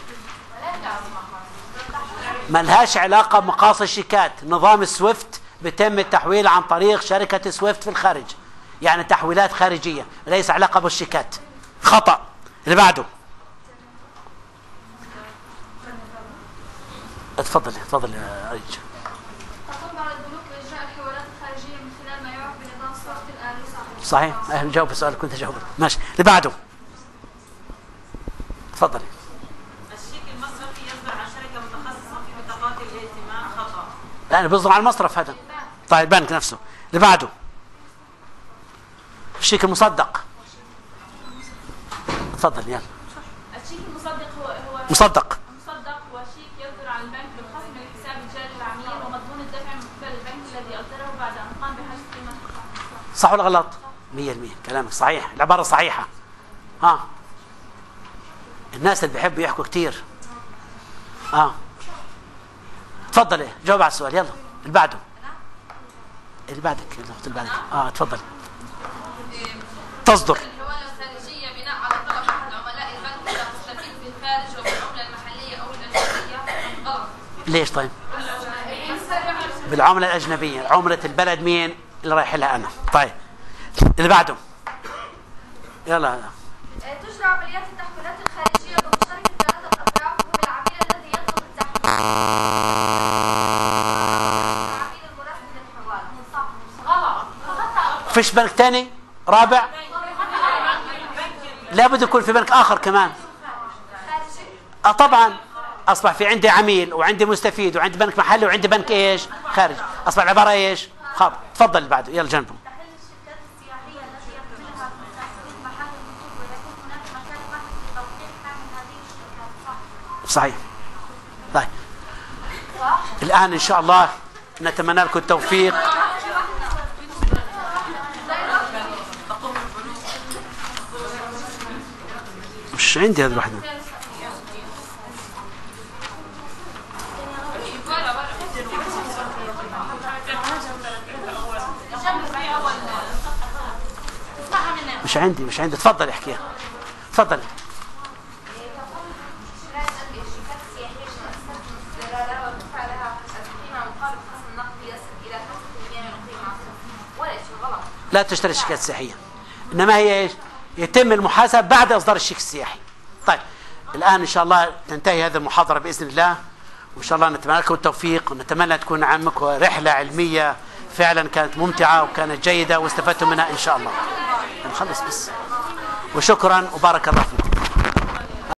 ما لهاش علاقة بمقاصد الشيكات. نظام السويفت بيتم التحويل عن طريق شركة سويفت في الخارج، يعني تحويلات خارجية، ليس علاقة بالشيكات. خطأ. اللي بعده. اتفضل اتفضل يا ريج. تقوم على البنوك بإجراء الحوالات الخارجية من خلال ما يعرف بنظام صرف الآلي. صحيح. أهلا نجاوب السؤال كنت أجاوبه. ماشي. اللي بعده. تفضلي. الشيك المصرفي يصدر عن شركة متخصصة في بطاقات الائتمان خطأ. يعني بيصدر على المصرف هذا. طيب البنك نفسه. اللي بعده. الشيك المصدق. تفضل يلا. الشيك المصدق هو هو مصدق. المصدق هو شيك يصدر عن البنك بالخصم من الحساب الجاري للعميل ومضمون الدفع من قبل البنك الذي أصدره بعد أن قام بحجز قيمة. صح ولا غلط؟ مية بالمية كلامك صحيح، العبارة صحيحة. ها الناس اللي بيحبوا يحكوا كتير. اه تفضل جاوب على السؤال يلا. اللي بعده. اللي بعدك اللي بعدك. اه تفضل. تصدر الحوالة الخارجية بناء على طلب أحد عملاء البنك المستفيد في الخارج وبالعملة المحلية أو الأجنبية. غلط. ليش طيب؟ بالعملة الأجنبية، عملة البلد مين اللي رايح لها أنا. طيب اللي بعده يلا. تجرى عمليات التحويلات الخارجية بمشاركة ثلاثة أطراف وهو العميل الذي يطلب التحويل. العميل المراسل للحوالة. صح. غلط. فيش بنك تاني رابع؟ لابد يكون في بنك آخر كمان. آه طبعا أصبح في عندي عميل وعندي مستفيد وعندي بنك محلي وعندي بنك إيش خارج. أصبح العبارة إيش خاطئ. تفضل اللي بعده يلا جنبه. تحل الشركات السياحية التي يحملها في تحويل محل الخطوط ويكون هناك مكان واحد لتوقيع كامل هذه الشركات. صح. صحيح. طيب الآن إن شاء الله نتمنى لكم التوفيق. مش عندي هذه الوحدة. مش عندي مش عندي. تفضل احكيها. تفضل. لا تشتري الشيكات السياحية، إنما هي إيش؟ يتم المحاسبة بعد إصدار الشيك السياحي. طيب الآن إن شاء الله تنتهي هذه المحاضرة بإذن الله، وإن شاء الله نتمنى لكم التوفيق، ونتمنى تكون عندكم رحلة علمية فعلا كانت ممتعة وكانت جيدة واستفدتم منها إن شاء الله. نخلص بس. وشكرا وبارك الله فيكم.